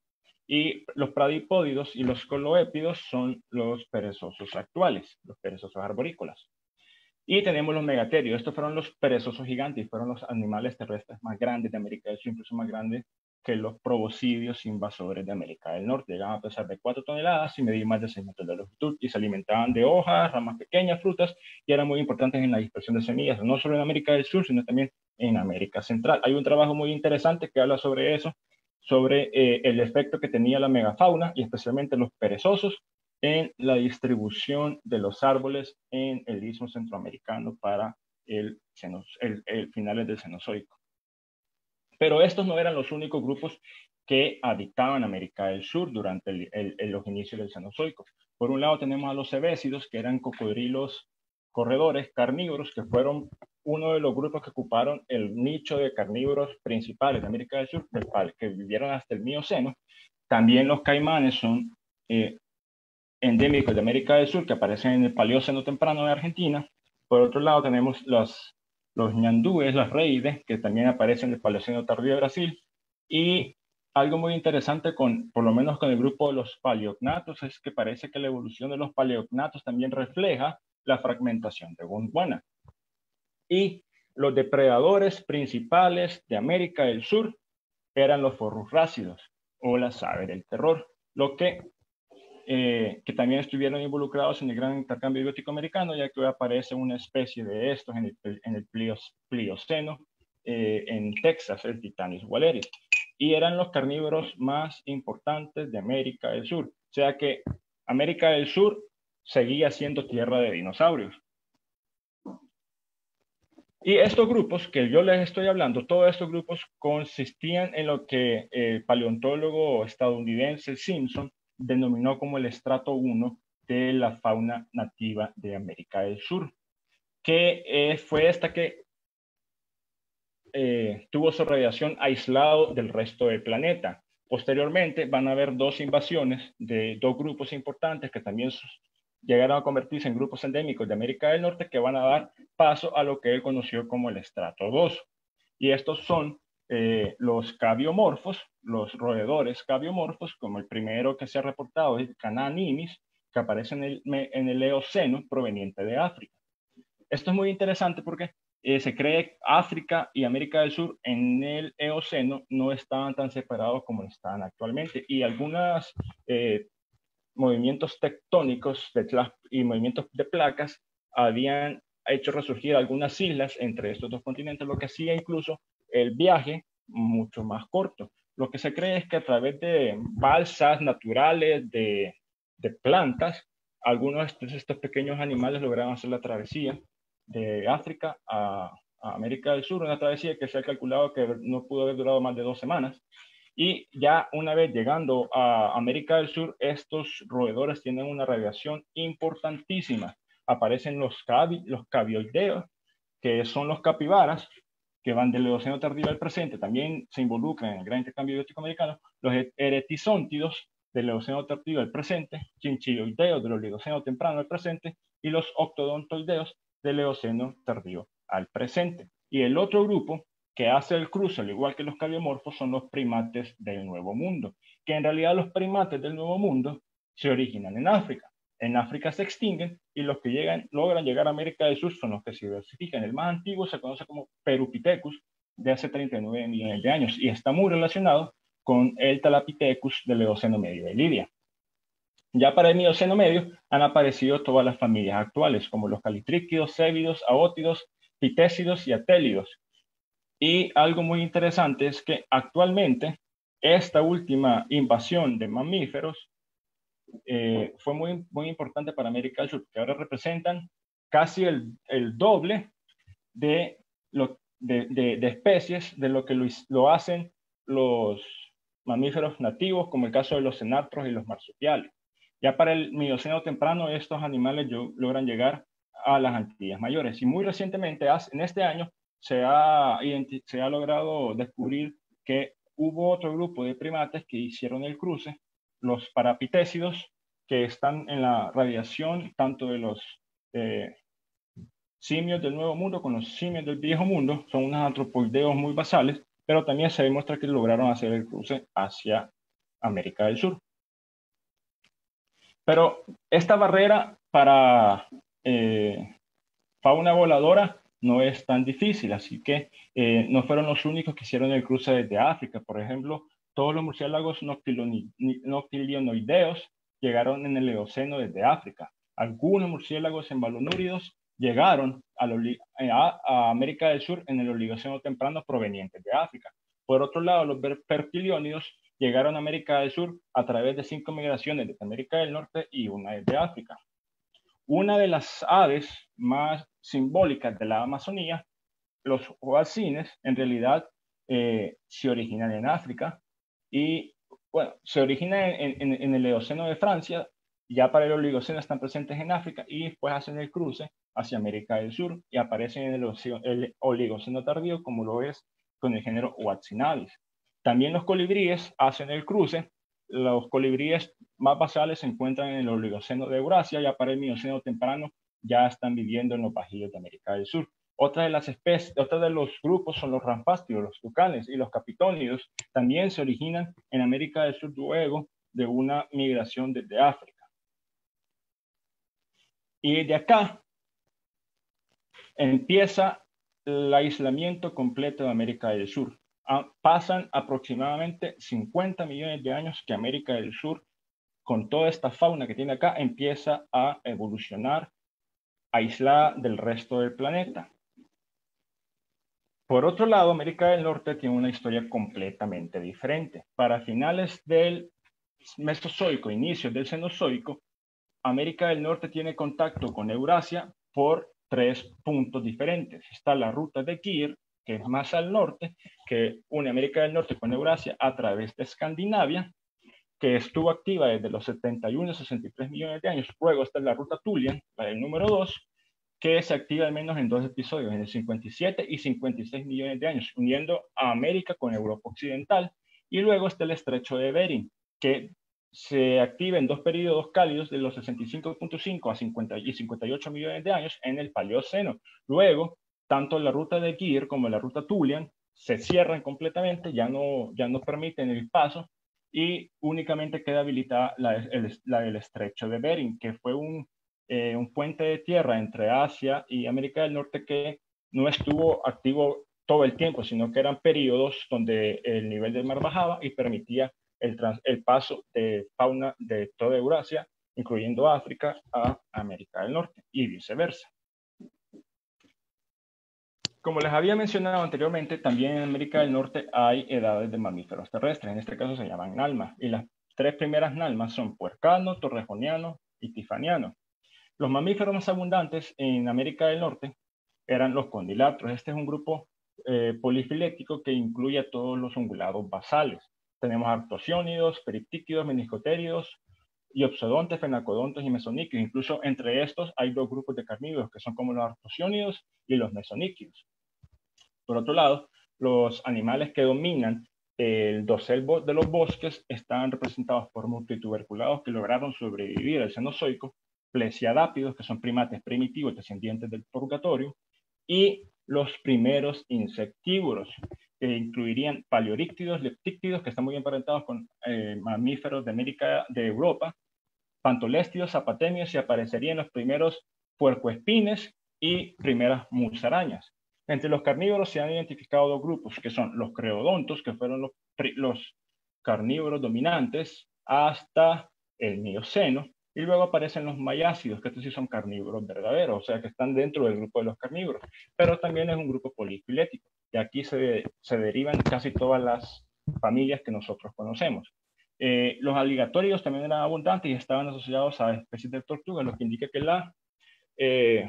Y los pradipódidos y los coloépidos son los perezosos actuales, los perezosos arborícolas. Y tenemos los megaterios. Estos fueron los perezosos gigantes, fueron los animales terrestres más grandes de América del Sur, incluso más grandes que los proboscidios invasores de América del Norte. Llegaban a pesar de cuatro toneladas y medían más de seis metros de longitud y se alimentaban de hojas, ramas pequeñas, frutas, y eran muy importantes en la dispersión de semillas, no solo en América del Sur, sino también en América Central. Hay un trabajo muy interesante que habla sobre eso, sobre eh, el efecto que tenía la megafauna y especialmente los perezosos en la distribución de los árboles en el istmo centroamericano para el, el, el finales del Cenozoico. Pero estos no eran los únicos grupos que habitaban América del Sur durante el, el, el, los inicios del Cenozoico. Por un lado tenemos a los cebésidos, que eran cocodrilos corredores carnívoros, que fueron uno de los grupos que ocuparon el nicho de carnívoros principales de América del Sur, del cual, que vivieron hasta el Mioceno. También los caimanes son eh, endémicos de América del Sur, que aparecen en el Paleoceno temprano de Argentina. Por otro lado tenemos los los ñandúes, las reides, que también aparecen en el Paleoceno tardío de Brasil, y algo muy interesante, con, por lo menos con el grupo de los paleognatos, es que parece que la evolución de los paleognatos también refleja la fragmentación de Gondwana. Y los depredadores principales de América del Sur eran los forrurrácidos, o las aves del terror, lo que Eh, que también estuvieron involucrados en el gran intercambio biótico americano, ya que hoy aparece una especie de estos en el, en el Plioceno, eh, en Texas, el Titanis waleris, y eran los carnívoros más importantes de América del Sur, o sea que América del Sur seguía siendo tierra de dinosaurios. Y estos grupos que yo les estoy hablando, todos estos grupos consistían en lo que el paleontólogo estadounidense Simpson denominó como el estrato uno de la fauna nativa de América del Sur, que eh, fue esta que eh, tuvo su radiación aislado del resto del planeta. Posteriormente van a haber dos invasiones de dos grupos importantes que también llegaron a convertirse en grupos endémicos de América del Norte, que van a dar paso a lo que él conoció como el estrato dos. Y estos son eh, los cabiomorfos, los roedores cabiomorfos, como el primero que se ha reportado es Cana nimis, que aparece en el, en el Eoceno proveniente de África. Esto es muy interesante porque eh, se cree que África y América del Sur en el Eoceno no estaban tan separados como están actualmente, y algunos eh, movimientos tectónicos de y movimientos de placas habían hecho resurgir algunas islas entre estos dos continentes, lo que hacía incluso el viaje mucho más corto. Lo que se cree es que a través de balsas naturales, de, de plantas, algunos de estos pequeños animales lograron hacer la travesía de África a, a América del Sur, una travesía que se ha calculado que no pudo haber durado más de dos semanas. Y ya una vez llegando a América del Sur, estos roedores tienen una radiación importantísima. Aparecen los, cabi, los cabioideos, que son los capibaras, que van del Eoceno tardío al presente, también se involucran en el gran intercambio biótico americano, los eretizóntidos del Eoceno tardío al presente, chinchilloideos del Oligoceno temprano al presente, y los octodontoideos del Eoceno tardío al presente. Y el otro grupo que hace el cruce, al igual que los cabiomorfos, son los primates del Nuevo Mundo, que en realidad los primates del Nuevo Mundo se originan en África. En África se extinguen y los que llegan, logran llegar a América del Sur son los que se diversifican. El más antiguo se conoce como Perupithecus, de hace treinta y nueve millones de años, y está muy relacionado con el Talapithecus del Eoceno medio de Libia. Ya para el Mioceno medio han aparecido todas las familias actuales, como los calitríquidos, cébidos, aótidos, pitécidos y atélidos. Y algo muy interesante es que actualmente esta última invasión de mamíferos eh, fue muy, muy importante para América del Sur, que ahora representan casi el, el doble de, lo, de, de, de especies de lo que lo, lo hacen los mamíferos nativos, como el caso de los cenartros y los marsupiales. Ya para el Mioceno temprano, estos animales logran llegar a las Antillas Mayores. Y muy recientemente, en este año, se ha, se ha logrado descubrir que hubo otro grupo de primates que hicieron el cruce, los parapitécidos, que están en la radiación tanto de los eh, simios del Nuevo Mundo con los simios del Viejo Mundo. Son unos antropoideos muy basales, pero también se demuestra que lograron hacer el cruce hacia América del Sur. Pero esta barrera para eh, fauna voladora no es tan difícil, así que eh, no fueron los únicos que hicieron el cruce desde África. Por ejemplo, todos los murciélagos noctilionoideos llegaron en el Eoceno desde África. Algunos murciélagos embalonúridos llegaron a, a, a América del Sur en el Oligoceno temprano provenientes de África. Por otro lado, los perpiliónidos llegaron a América del Sur a través de cinco migraciones desde América del Norte y una desde África. Una de las aves más simbólicas de la Amazonía, los hoacines, en realidad eh, se originan en África y, bueno, se originan en, en, en el Eoceno de Francia, ya para el Oligoceno están presentes en África y después hacen el cruce hacia América del Sur y aparecen en el, el Oligoceno tardío, como lo es con el género Oaxinalis. También los colibríes hacen el cruce. Los colibríes más basales se encuentran en el Oligoceno de Eurasia, ya para el Mioceno temprano ya están viviendo en los bajíos de América del Sur. Otra de las especies, otra de los grupos son los rampástidos, los tucanes y los capitónidos. También se originan en América del Sur luego de una migración desde África. Y de acá empieza el aislamiento completo de América del Sur. Ah, pasan aproximadamente cincuenta millones de años que América del Sur, con toda esta fauna que tiene acá, empieza a evolucionar aislada del resto del planeta. Por otro lado, América del Norte tiene una historia completamente diferente. Para finales del Mesozoico, inicios del Cenozoico, América del Norte tiene contacto con Eurasia por tres puntos diferentes. Está la ruta de Kear, que es más al norte, que une América del Norte con Eurasia a través de Escandinavia, que estuvo activa desde los setenta y uno a sesenta y tres millones de años. Luego está la ruta Tullian, la del número dos, que se activa al menos en dos episodios, en el cincuenta y siete y cincuenta y seis millones de años, uniendo a América con Europa Occidental. Y luego está el estrecho de Bering, que se activa en dos periodos cálidos de los sesenta y cinco punto cinco a cincuenta y cincuenta y ocho millones de años en el Paleoceno. Luego, tanto la ruta de Kear como la ruta Tullian se cierran completamente, ya no, ya no permiten el paso y únicamente queda habilitada la, el, la del estrecho de Bering, que fue un, eh, un puente de tierra entre Asia y América del Norte que no estuvo activo todo el tiempo, sino que eran periodos donde el nivel del mar bajaba y permitía el, trans, el paso de fauna de toda Eurasia, incluyendo África, a América del Norte y viceversa. Como les había mencionado anteriormente, también en América del Norte hay edades de mamíferos terrestres, en este caso se llaman nalmas, y las tres primeras nalmas son puercano, torrejoniano y tifaniano. Los mamíferos más abundantes en América del Norte eran los condilatros. Este es un grupo eh, polifilético que incluye a todos los ungulados basales. Tenemos arctosiónidos, periptíquidos, meniscotéridos, y opsodontes, fenacodontes y mesoníquidos. Incluso entre estos hay dos grupos de carnívoros que son como los arctosiónidos y los mesoníquidos. Por otro lado, los animales que dominan el dosel de los bosques están representados por multituberculados que lograron sobrevivir al Cenozoico, plesiadápidos, que son primates primitivos descendientes del Purgatorio, y los primeros insectívoros, que incluirían paleoríctidos, leptíctidos, que están muy emparentados con eh, mamíferos de América, de Europa, pantoléstidos, zapatemios, y aparecerían los primeros puercoespines y primeras musarañas. Entre los carnívoros se han identificado dos grupos, que son los creodontos, que fueron los, los carnívoros dominantes hasta el Mioceno, y luego aparecen los mayácidos, que estos sí son carnívoros verdaderos, o sea que están dentro del grupo de los carnívoros, pero también es un grupo polifilético, y aquí se, se derivan casi todas las familias que nosotros conocemos. Eh, los aligatóridos también eran abundantes y estaban asociados a especies de tortugas, lo que indica que la... Eh,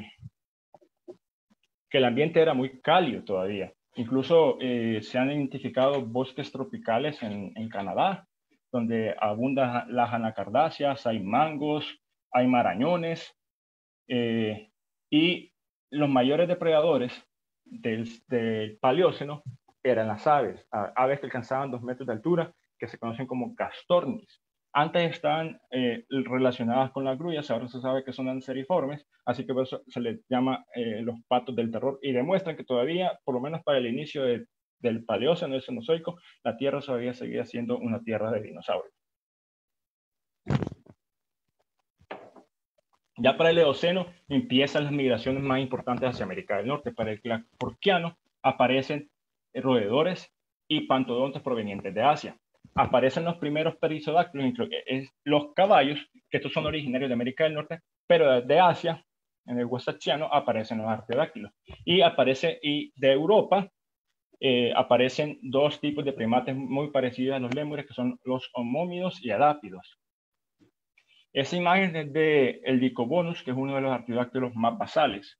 que el ambiente era muy cálido todavía. Incluso eh, se han identificado bosques tropicales en, en Canadá, donde abundan las anacardáceas, hay mangos, hay marañones, eh, y los mayores depredadores del, del Paleóceno eran las aves, aves que alcanzaban dos metros de altura, que se conocen como castornis. Antes estaban eh, relacionadas con las grullas, ahora se sabe que son anseriformes, así que por eso se les llama eh, los patos del terror, y demuestran que todavía, por lo menos para el inicio de, del Paleóceno, del Cenozoico, la Tierra todavía seguía siendo una tierra de dinosaurios. Ya para el Eoceno empiezan las migraciones más importantes hacia América del Norte. Para el Caporquiano aparecen roedores y pantodontes provenientes de Asia. Aparecen los primeros perisodáctilos, los caballos, que estos son originarios de América del Norte, pero de Asia, en el Huasachiano, aparecen los artiodáctilos. Y aparece, y de Europa, eh, aparecen dos tipos de primates muy parecidos a los lémures, que son los homónidos y adápidos. Esa imagen es de el Dicobonus, que es uno de los artiodáctilos más basales.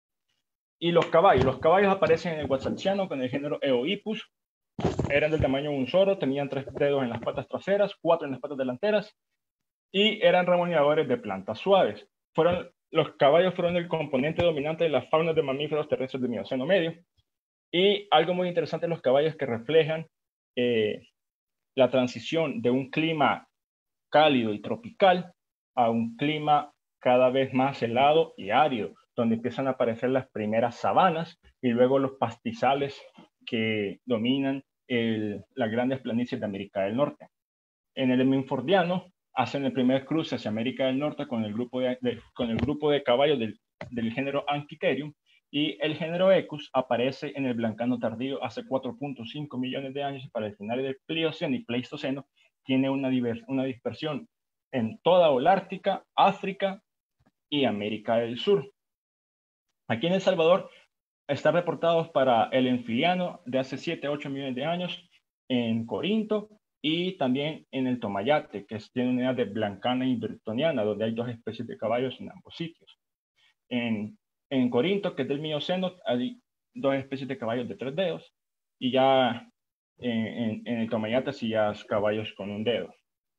Y los caballos. Los caballos aparecen en el Huasachiano con el género Eohippus. Eran del tamaño de un zorro, tenían tres dedos en las patas traseras, cuatro en las patas delanteras y eran remoneadores de plantas suaves. Fueron, los caballos fueron el componente dominante de las faunas de mamíferos terrestres del Mioceno medio. Y algo muy interesante de los caballos que reflejan eh, la transición de un clima cálido y tropical a un clima cada vez más helado y árido, donde empiezan a aparecer las primeras sabanas y luego los pastizales que dominan el, las grandes planicies de América del Norte. En el Minfordiano hacen el primer cruce hacia América del Norte con el grupo de, de, con el grupo de caballos del, del género Anquiterium, y el género Equus aparece en el Blancano tardío hace cuatro punto cinco millones de años, y para el final del Plioceno y Pleistoceno tiene una, divers, una dispersión en toda Holártica, África y América del Sur. Aquí en El Salvador está reportado para el Enfiliano de hace siete a ocho millones de años en Corinto, y también en el Tomayate, que tiene una edad de Blancana y Bretoniana, donde hay dos especies de caballos en ambos sitios. En, en Corinto, que es del Mioceno, hay dos especies de caballos de tres dedos, y ya en, en, en el Tomayate sí ya es caballos con un dedo.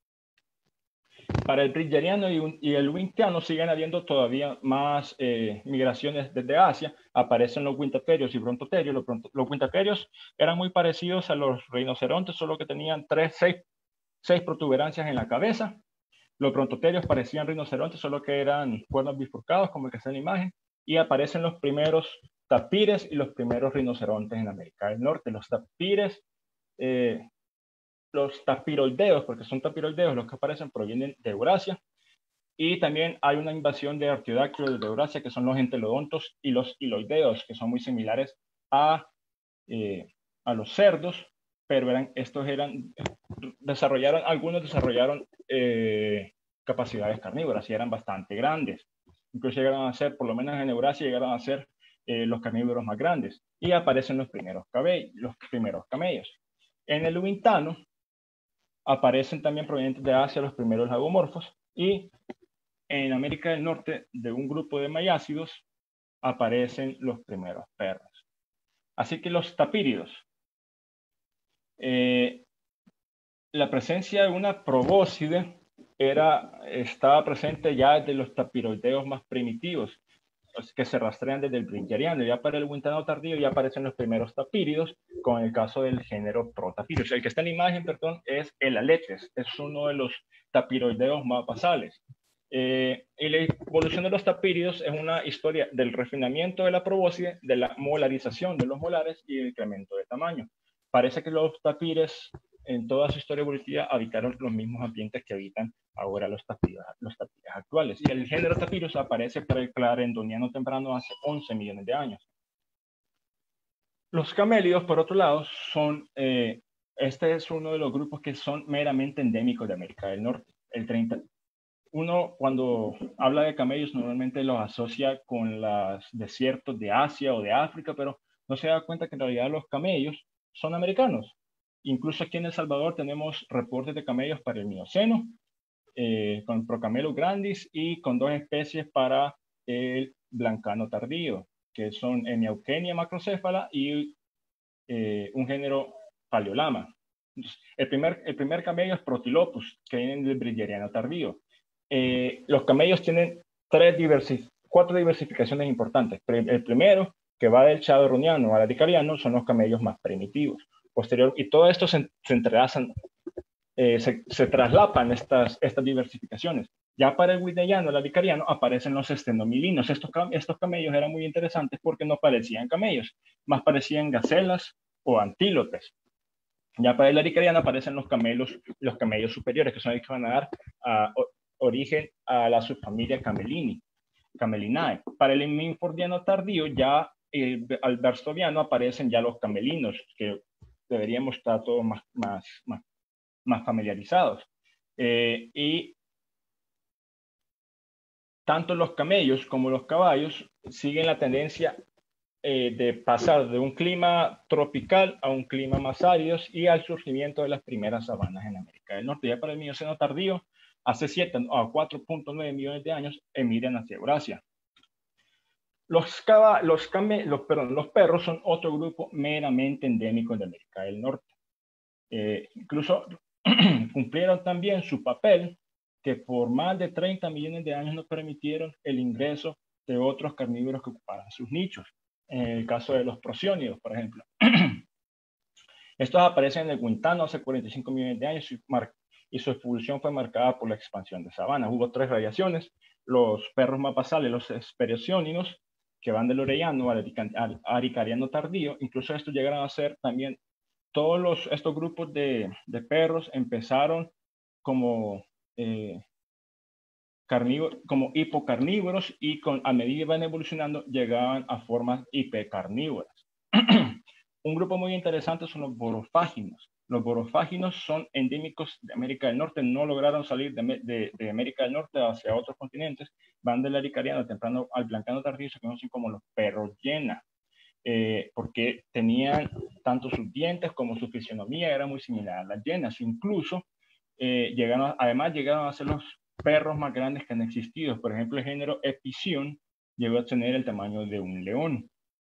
Para el Bridgeriano y, y el Uintiano siguen habiendo todavía más eh, migraciones desde Asia. Aparecen los Wintaterios y Brontoterios. Los, los Wintaterios eran muy parecidos a los rinocerontes, solo que tenían tres, seis, seis protuberancias en la cabeza. Los Brontoterios parecían rinocerontes, solo que eran cuernos bifurcados, como el que está en la imagen. Y aparecen los primeros tapires y los primeros rinocerontes en América del Norte. Los tapires... Eh, los tapiroideos, porque son tapiroideos los que aparecen, provienen de Eurasia, y también hay una invasión de artiodáctilos de Eurasia, que son los entelodontos y los hiloideos, que son muy similares a, eh, a los cerdos, pero eran, estos eran, desarrollaron, algunos desarrollaron eh, capacidades carnívoras y eran bastante grandes. Incluso llegaron a ser, por lo menos en Eurasia, llegaron a ser eh, los carnívoros más grandes, y aparecen los primeros, cabellos, los primeros camellos. En el Uintano aparecen también provenientes de Asia los primeros lagomorfos, y en América del Norte, de un grupo de mayácidos, aparecen los primeros perros. Así que los tapíridos. Eh, la presencia de una probóscide era, estaba presente ya desde los tapiroideos más primitivos, que se rastrean desde el Bridgeriano. Ya para el Uintano tardío ya aparecen los primeros tapíridos, con el caso del género Protapirus. El que está en la imagen, perdón, es el Aletes, es uno de los tapiroideos más basales. Eh, y la evolución de los tapíridos es una historia del refinamiento de la probóscide, de la molarización de los molares y el incremento de tamaño. Parece que los tapires en toda su historia evolutiva habitaron los mismos ambientes que habitan ahora los tapiros, los tapiros actuales. Y el género Tapirus aparece para el clarendoniano temprano hace once millones de años. Los camélidos, por otro lado, son, eh, este es uno de los grupos que son meramente endémicos de América del Norte. El treinta, uno cuando habla de camellos normalmente los asocia con los desiertos de Asia o de África, pero no se da cuenta que en realidad los camellos son americanos. Incluso aquí en El Salvador tenemos reportes de camellos para el Mioceno, eh, con Procamelus grandis, y con dos especies para el Blancano tardío, que son Hemiauchenia macrocéfala y eh, un género Paleolama. El primer, el primer camello es Protilopus, que viene del Bridgeriano tardío. Eh, los camellos tienen tres diversi cuatro diversificaciones importantes. El primero, que va del chadorroniano al aricariano, son los camellos más primitivos. Posterior, y todo esto se, se entrelazan, eh, se, se traslapan estas, estas diversificaciones. Ya para el guineyano, el aricariano, aparecen los estenomilinos. Estos, estos camellos eran muy interesantes porque no parecían camellos, más parecían gacelas o antílopes. Ya para el aricariano aparecen los camelos, los camellos superiores, que son los que van a dar a origen a la subfamilia Camelini, Camelinae. Para el Minfordiano tardío, ya eh, al Verstoviano aparecen ya los camelinos, que deberíamos estar todos más, más, más, más familiarizados. Eh, y tanto los camellos como los caballos siguen la tendencia eh, de pasar de un clima tropical a un clima más árido y al surgimiento de las primeras sabanas en América del Norte. Ya para el Mioceno tardío, hace siete a cuatro punto nueve millones de años, emigran hacia Eurasia. Los, caba, los, came, los, perdón, los perros son otro grupo meramente endémico de América del Norte. Eh, incluso cumplieron también su papel que por más de treinta millones de años no permitieron el ingreso de otros carnívoros que ocuparan sus nichos. En el caso de los prosiónidos, por ejemplo. Estos aparecen en el Quintano hace cuarenta y cinco millones de años y, y su expulsión fue marcada por la expansión de sabanas. Hubo tres radiaciones, los perros más basales, los esperiosiónidos, que van del Orellano al Aricariano tardío. Incluso estos llegaron a ser también, todos los, estos grupos de, de perros empezaron como, eh, como hipocarnívoros y con, a medida que van evolucionando llegaban a formas hipercarnívoras. Un grupo muy interesante son los borofáginos. Los borofáginos son endémicos de América del Norte, no lograron salir de, de, de América del Norte hacia otros continentes, van del Aricariano temprano al Blancano tardío, se conocen como los perros llena, eh, porque tenían tanto sus dientes como su fisionomía era muy similar a las llenas. Incluso, eh, llegaron a, además llegaron a ser los perros más grandes que han existido. Por ejemplo, el género Epicyon llegó a tener el tamaño de un león.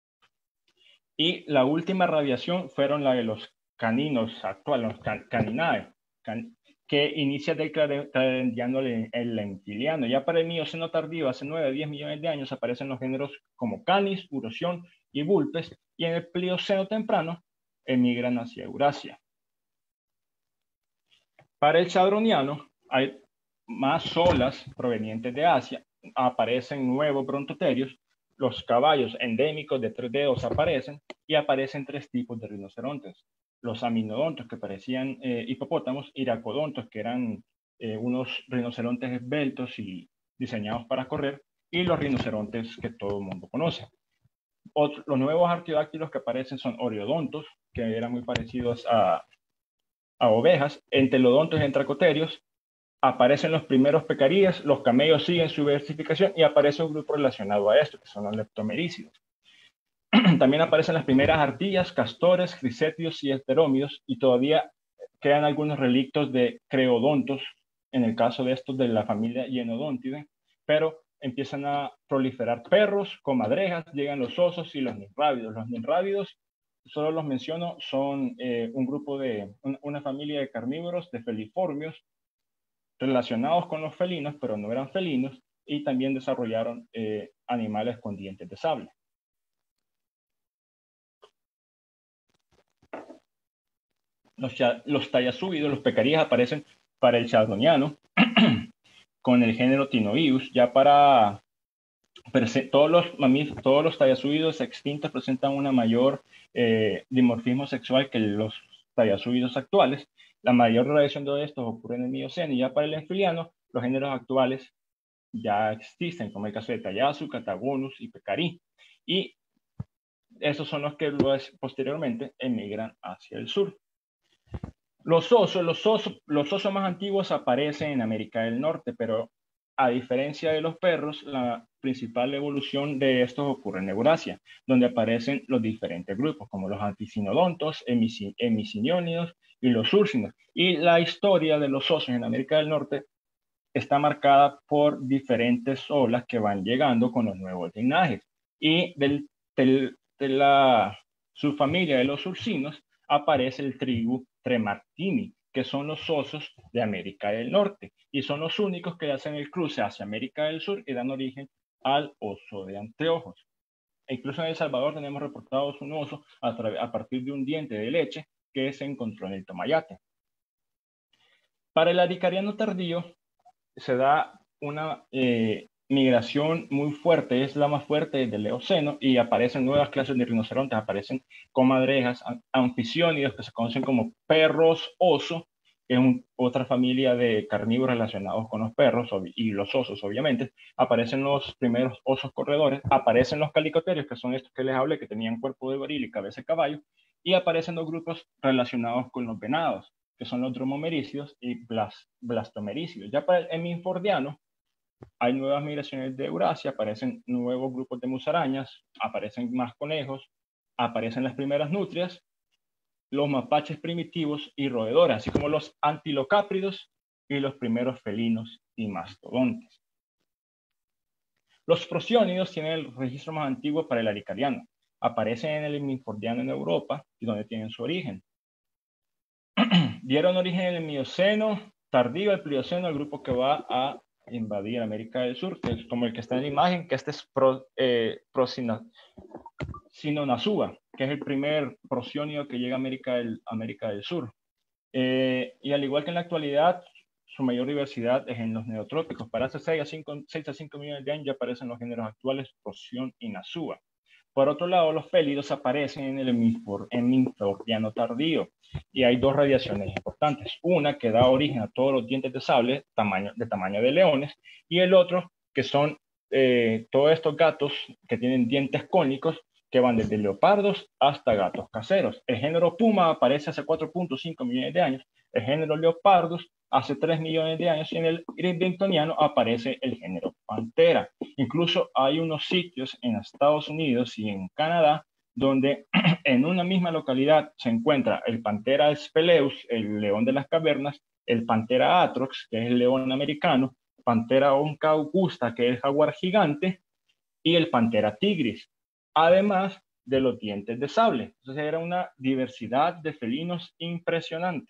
Y la última radiación fueron la de los caninos actuales, los can, caninae, can, que inicia declarando el lentiliano. Ya para el Mioceno tardío, hace nueve a diez millones de años, aparecen los géneros como Canis, Urosión y Vulpes, y en el Plioceno temprano emigran hacia Eurasia. Para el Chadroniano hay más olas provenientes de Asia, aparecen nuevos brontoterios, los caballos endémicos de tres dedos aparecen y aparecen tres tipos de rinocerontes. Los aminodontos, que parecían eh, hipopótamos, iracodontos, que eran eh, unos rinocerontes esbeltos y diseñados para correr, y los rinocerontes que todo el mundo conoce. Otro, los nuevos artiodáctilos que aparecen son oreodontos, que eran muy parecidos a, a ovejas, entelodontos y entracoterios. Aparecen los primeros pecaríes, los camellos siguen su diversificación y aparece un grupo relacionado a esto, que son los leptomerícidos. También aparecen las primeras ardillas, castores, crisétidos y heterómidos, y todavía quedan algunos relictos de creodontos, en el caso de estos de la familia Hyenodontidae, pero empiezan a proliferar perros, comadrejas, llegan los osos y los ninrávidos. Los ninrávidos, solo los menciono, son eh, un grupo de, un, una familia de carnívoros, de feliformios, relacionados con los felinos, pero no eran felinos, y también desarrollaron eh, animales con dientes de sable. Los, los tallazúidos, los pecaríes, aparecen para el chadroniano, con el género Tinoius. Ya para todos los mamíferos, todos los tallazúidos extintos presentan una mayor eh, dimorfismo sexual que los tallazúidos actuales. La mayor radiación de estos ocurre en el Mioceno, y ya para el Enfiliano, los géneros actuales ya existen, como el caso de Tallazu, Catagonus y Pecarí. Y esos son los que posteriormente emigran hacia el sur. Los osos, los osos, los osos más antiguos aparecen en América del Norte, pero a diferencia de los perros, la principal evolución de estos ocurre en Eurasia, donde aparecen los diferentes grupos, como los anticinodontos, hemiciniónidos y los úrsinos. Y la historia de los osos en América del Norte está marcada por diferentes olas que van llegando con los nuevos linajes. Y del, del, de la subfamilia de los ursinos aparece el tribu Tremartini, que son los osos de América del Norte, y son los únicos que hacen el cruce hacia América del Sur y dan origen al oso de anteojos. E incluso en El Salvador tenemos reportados un oso a, a partir de un diente de leche que se encontró en el Tomayate. Para el Aricariano tardío se da una eh, migración muy fuerte, es la más fuerte desde el Eoceno, y aparecen nuevas clases de rinocerontes, aparecen comadrejas, anfisiónidos, que se conocen como perros oso, es un, otra familia de carnívoros relacionados con los perros y los osos, obviamente. Aparecen los primeros osos corredores, aparecen los calicoterios, que son estos que les hablé, que tenían cuerpo de gorila y cabeza de caballo, y aparecen los grupos relacionados con los venados, que son los dromomericios y blas, blastomericios. Ya para el hemisfordiano, hay nuevas migraciones de Eurasia, aparecen nuevos grupos de musarañas, aparecen más conejos, aparecen las primeras nutrias, los mapaches primitivos y roedores, así como los antilocápridos y los primeros felinos y mastodontes. Los prosiónidos tienen el registro más antiguo para el aricariano. Aparecen en el hemisfordiano en Europa, y donde tienen su origen. Dieron origen en el Mioceno tardío, el Plioceno, el grupo que va a invadir América del Sur, que es como el que está en la imagen, que este es pro, eh, Sinonazúa, que es el primer prosionio que llega a América del, América del Sur. Eh, y al igual que en la actualidad, su mayor diversidad es en los neotrópicos. Para hace seis a cinco millones de años ya aparecen los géneros actuales Procyon y Nasúa. Por otro lado, los félidos aparecen en el hemisfordiano tardío y hay dos radiaciones importantes. Una que da origen a todos los dientes de sable tamaño, de tamaño de leones, y el otro que son eh, todos estos gatos que tienen dientes cónicos que van desde leopardos hasta gatos caseros. El género puma aparece hace cuatro punto cinco millones de años, el género leopardos hace tres millones de años, y en el Irvingtoniano aparece el género pantera. Incluso hay unos sitios en Estados Unidos y en Canadá donde en una misma localidad se encuentra el Pantera speleus, el león de las cavernas, el Pantera atrox, que es el león americano, Pantera onca augusta, que es el jaguar gigante, y el Pantera tigris, además de los dientes de sable. Entonces era una diversidad de felinos impresionante.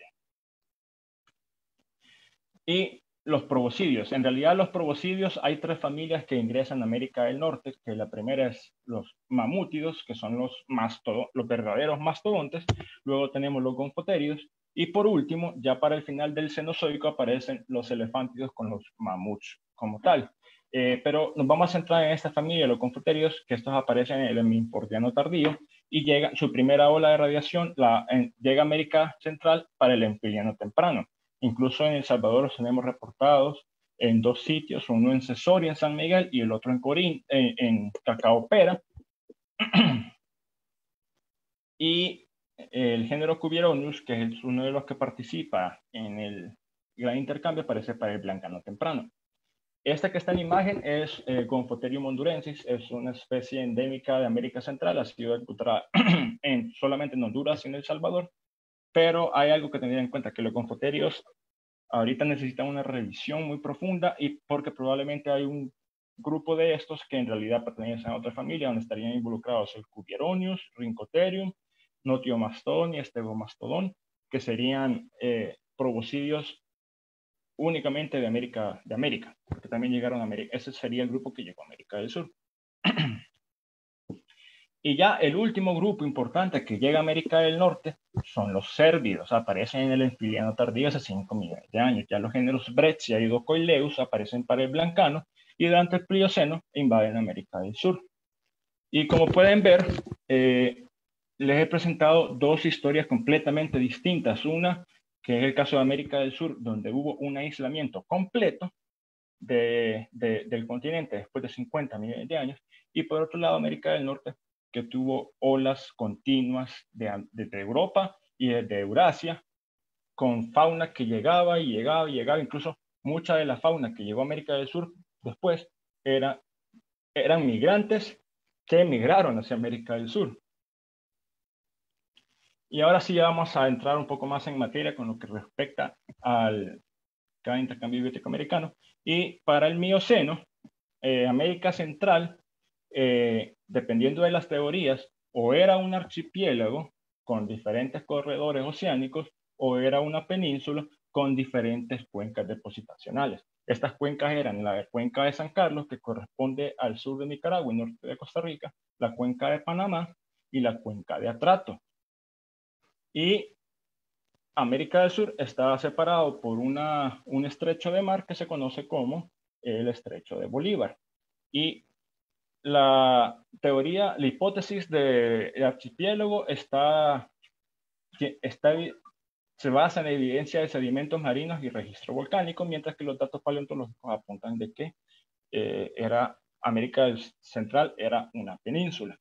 Y los proboscidios. En realidad los proboscidios hay tres familias que ingresan a América del Norte, que la primera es los mamútidos, que son los, los verdaderos mastodontes. Luego tenemos los gonfoterios. Y por último, ya para el final del Cenozoico, aparecen los elefántidos con los mamuts como tal. Eh, pero nos vamos a centrar en esta familia, los gonfoterios, que estos aparecen en el hemisfordiano tardío, y llega su primera ola de radiación la, en, llega a América Central para el empiliano temprano. Incluso en El Salvador los tenemos reportados en dos sitios, uno en Cesoria, en San Miguel, y el otro en Corín, en, en Cacaopera. Y el género Cubieronius, que es uno de los que participa en el gran intercambio, aparece para el blancano temprano. Esta que está en la imagen es eh, Gonfoterium hondurensis, es una especie endémica de América Central, ha sido encontrada en, solamente en Honduras y en El Salvador, pero hay algo que tener en cuenta, que los gonfoterios ahorita necesitan una revisión muy profunda, y porque probablemente hay un grupo de estos que en realidad pertenecen a otra familia donde estarían involucrados el Cubieronius, Rhincotherium, Notiomastodon y Estegomastodon, que serían eh, proboscidios únicamente de América, de América, que también llegaron a América. Ese sería el grupo que llegó a América del Sur. Y ya el último grupo importante que llega a América del Norte son los cérvidos. Aparecen en el Empiliano tardío hace cinco millones de años. Ya los géneros Brechia y Docoileus aparecen para el Blancano, y durante el Plioceno invaden América del Sur. Y como pueden ver, eh, les he presentado dos historias completamente distintas. Una, que es el caso de América del Sur, donde hubo un aislamiento completo de, de, del continente después de cincuenta millones de años. Y por otro lado, América del Norte, que tuvo olas continuas de, desde Europa y desde Eurasia, con fauna que llegaba y llegaba y llegaba. Incluso mucha de la fauna que llegó a América del Sur después era, eran migrantes que emigraron hacia América del Sur. Y ahora sí vamos a entrar un poco más en materia con lo que respecta al cada intercambio biótico americano. Y para el Mioceno, eh, América Central, eh, dependiendo de las teorías, o era un archipiélago con diferentes corredores oceánicos, o era una península con diferentes cuencas depositacionales. Estas cuencas eran la cuenca de San Carlos, que corresponde al sur de Nicaragua y norte de Costa Rica, la cuenca de Panamá y la cuenca de Atrato. Y América del Sur está separado por una, un estrecho de mar que se conoce como el Estrecho de Bolívar. Y la teoría, la hipótesis del archipiélago está, está se basa en la evidencia de sedimentos marinos y registro volcánico, mientras que los datos paleontológicos apuntan de que eh, era, América Central era una península.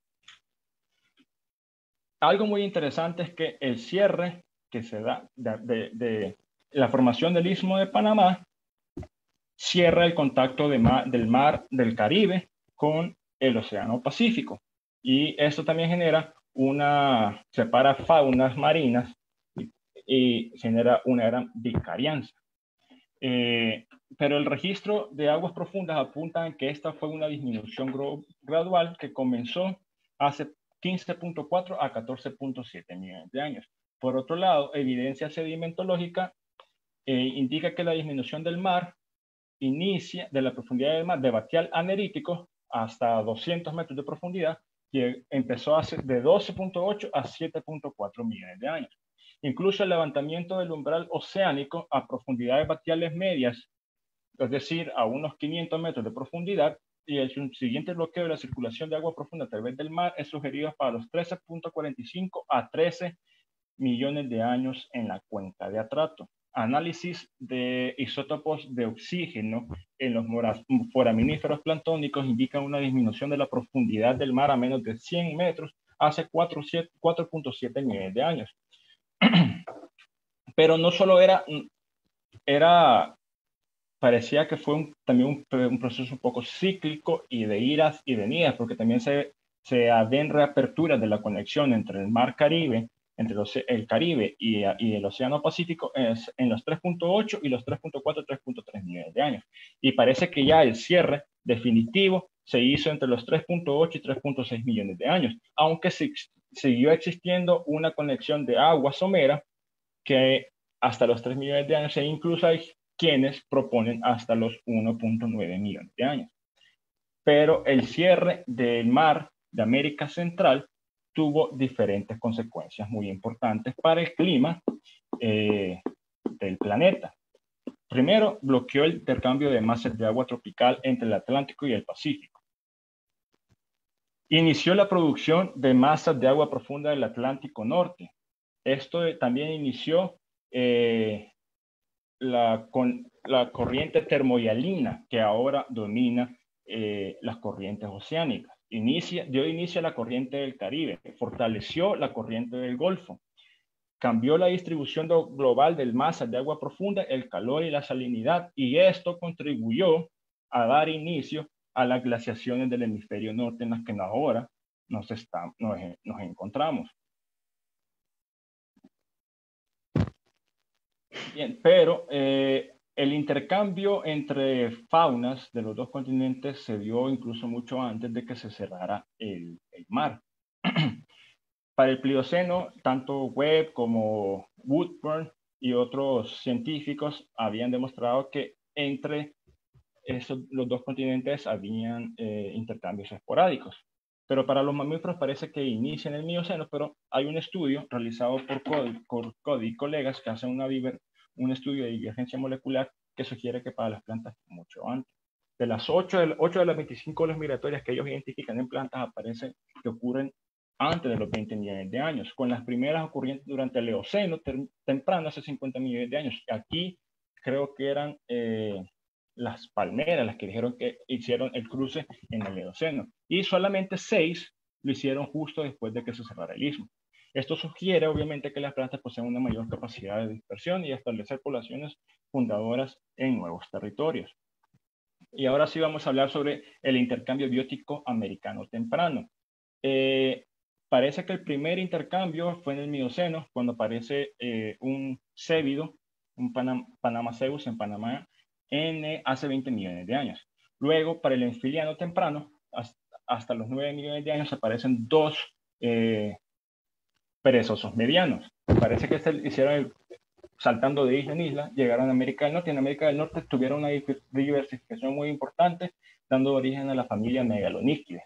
Algo muy interesante es que el cierre que se da de, de, de la formación del Istmo de Panamá cierra el contacto de mar, del mar del Caribe con el Océano Pacífico. Y esto también genera una, separa faunas marinas y, y genera una gran vicarianza. Eh, pero el registro de aguas profundas apunta en que esta fue una disminución gradual que comenzó hace quince punto cuatro a catorce punto siete millones de años. Por otro lado, evidencia sedimentológica eh, indica que la disminución del mar inicia de la profundidad del mar de batial anerítico hasta doscientos metros de profundidad, que empezó hace de doce punto ocho a siete punto cuatro millones de años. Incluso el levantamiento del umbral oceánico a profundidades batiales medias, es decir, a unos quinientos metros de profundidad, y el siguiente bloqueo de la circulación de agua profunda a través del mar es sugerido para los trece punto cuarenta y cinco a trece millones de años en la cuenca de Atrato. Análisis de isótopos de oxígeno en los foraminíferos planctónicos indican una disminución de la profundidad del mar a menos de cien metros hace cuatro punto siete millones de años. Pero no solo era, era parecía que fue un, también un, un proceso un poco cíclico y de iras y venidas, porque también se, se ven reaperturas de la conexión entre el mar Caribe, entre los, el Caribe y, y el Océano Pacífico es, en los tres punto ocho y los tres punto cuatro, tres punto tres millones de años. Y parece que ya el cierre definitivo se hizo entre los tres punto ocho y tres punto seis millones de años, aunque se, siguió existiendo una conexión de agua somera que hasta los tres millones de años, e incluso hay quienes proponen hasta los uno punto nueve millones de años. Pero el cierre del mar de América Central tuvo diferentes consecuencias muy importantes para el clima eh, del planeta. Primero, bloqueó el intercambio de masas de agua tropical entre el Atlántico y el Pacífico. Inició la producción de masas de agua profunda del Atlántico Norte. Esto también inició eh, la, con, la corriente termohialina que ahora domina eh, las corrientes oceánicas. Inicia, dio inicio a la corriente del Caribe, fortaleció la corriente del Golfo, cambió la distribución global del masa de agua profunda, el calor y la salinidad, y esto contribuyó a dar inicio a las glaciaciones del hemisferio norte en las que ahora nos, está, nos, nos encontramos. Bien, pero eh, el intercambio entre faunas de los dos continentes se dio incluso mucho antes de que se cerrara el, el mar. Para el Plioceno, tanto Webb como Woodburn y otros científicos habían demostrado que entre esos, los dos continentes habían eh, intercambios esporádicos. Pero para los mamíferos parece que inicia en el Mioceno, pero hay un estudio realizado por Cody, por Cody y colegas que hacen una, un estudio de divergencia molecular que sugiere que para las plantas mucho antes. De las ocho de, ocho de las veinticinco olas migratorias que ellos identifican en plantas aparecen que ocurren antes de los veinte millones de años, con las primeras ocurriendo durante el Eoceno temprano, hace cincuenta millones de años. Aquí creo que eran eh, las palmeras las que dijeron que hicieron el cruce en el Eoceno, y solamente seis lo hicieron justo después de que se cerrara el istmo. Esto sugiere obviamente que las plantas poseen una mayor capacidad de dispersión y establecer poblaciones fundadoras en nuevos territorios. Y ahora sí vamos a hablar sobre el intercambio biótico americano temprano. Eh, parece que el primer intercambio fue en el Mioceno, cuando aparece eh, un cébido, un Panam Panamaceus en Panamá, en, eh, hace veinte millones de años. Luego, para el Enfiliano temprano, hasta, hasta los nueve millones de años, aparecen dos eh, perezosos medianos. Parece que se hicieron el, saltando de isla en isla, llegaron a América del Norte, y en América del Norte tuvieron una diversificación muy importante, dando origen a la familia Megalonychidae.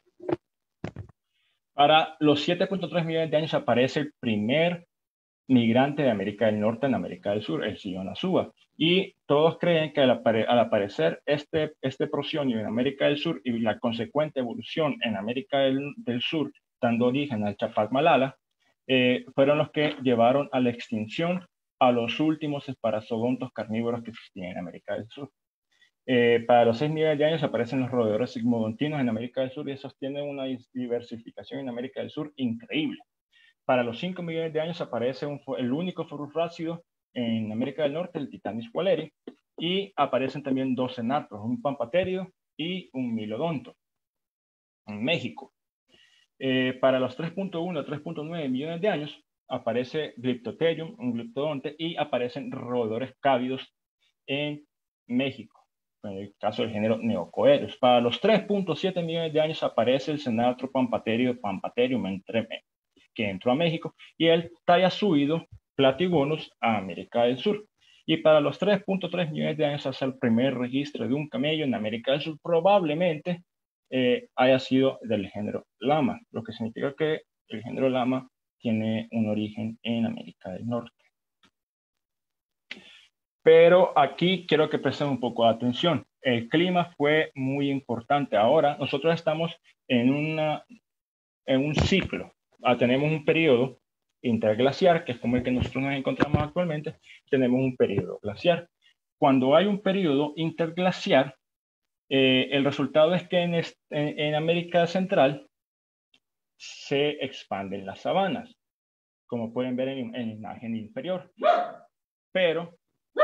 Para los siete punto tres millones de años aparece el primer migrante de América del Norte en América del Sur, el Sionazuba. Y todos creen que al, apare al aparecer este, este prosionio en América del Sur y la consecuente evolución en América del, del Sur, dando origen al Chapac Malala, eh, fueron los que llevaron a la extinción a los últimos espermatozoontos carnívoros que existían en América del Sur. Eh, para los seis millones de años aparecen los roedores sigmodontinos en América del Sur y esos tienen una diversificación en América del Sur increíble. Para los cinco millones de años aparece un, el único forurrácido en América del Norte, el Titanis walleri, y aparecen también dos cenartros, un pampaterio y un milodonto en México. Eh, para los tres punto uno a tres punto nueve millones de años aparece Glyptotherium, un gliptodonte, y aparecen roedores cávidos en México, en el caso del género Neocoerus. Para los tres punto siete millones de años aparece el cenartro pampaterio, Pampaterium, entre, que entró a México, y el Tayasuido Platygonus a América del Sur. Y para los tres punto tres millones de años hace el primer registro de un camello en América del Sur, probablemente eh, haya sido del género Lama, lo que significa que el género Lama tiene un origen en América del Norte. Pero aquí quiero que presten un poco de atención. El clima fue muy importante. Ahora nosotros estamos en, una, en un ciclo. Ah, tenemos un periodo interglaciar, que es como el que nosotros nos encontramos actualmente. Tenemos un periodo glaciar. Cuando hay un periodo interglaciar, eh, el resultado es que en, este, en, en América Central se expanden las sabanas, como pueden ver en, en la imagen inferior. Pero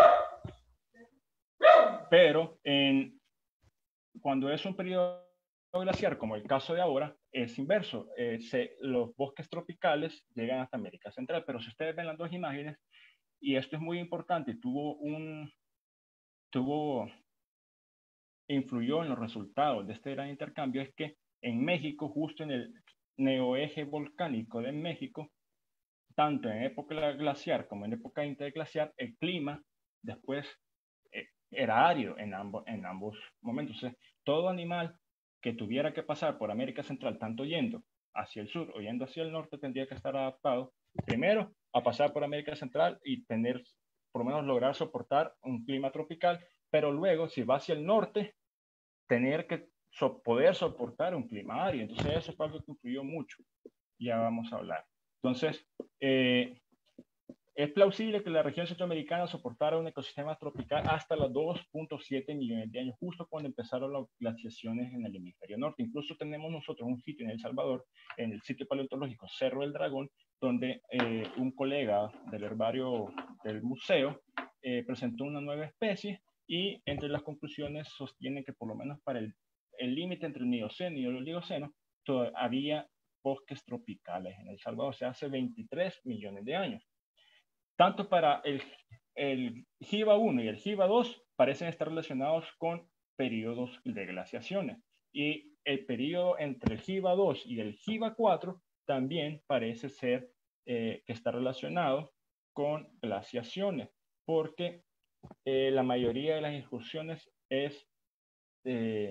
pero en, cuando es un periodo glaciar, como el caso de ahora, es inverso. Eh, se, los bosques tropicales llegan hasta América Central, pero si ustedes ven las dos imágenes, y esto es muy importante, tuvo un, tuvo, influyó en los resultados de este gran intercambio, es que en México, justo en el neoeje volcánico de México, tanto en época glaciar como en época interglaciar, el clima después era árido en ambos, en ambos momentos. O sea, todo animal que tuviera que pasar por América Central, tanto yendo hacia el sur o yendo hacia el norte, tendría que estar adaptado primero a pasar por América Central y tener, por lo menos lograr soportar un clima tropical, pero luego, si va hacia el norte, tener que so poder soportar un clima árido. Entonces, eso es algo que influyó mucho. Ya vamos a hablar. Entonces, eh, es plausible que la región centroamericana soportara un ecosistema tropical hasta los dos punto siete millones de años, justo cuando empezaron las glaciaciones en el hemisferio norte. Incluso tenemos nosotros un sitio en El Salvador, en el sitio paleontológico Cerro del Dragón, donde eh, un colega del herbario del museo eh, presentó una nueva especie y entre las conclusiones sostiene que por lo menos para el límite entre el Mioceno y el Oligoceno había bosques tropicales en El Salvador, o sea, hace veintitrés millones de años. Tanto para el, el Giva uno y el Giva dos parecen estar relacionados con periodos de glaciaciones. Y el periodo entre el Giva dos y el Giva cuatro también parece ser eh, que está relacionado con glaciaciones, porque eh, la mayoría de las incursiones es eh,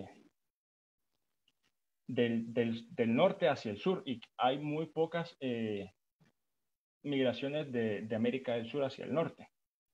del, del, del norte hacia el sur y hay muy pocas eh, migraciones de, de América del Sur hacia el norte.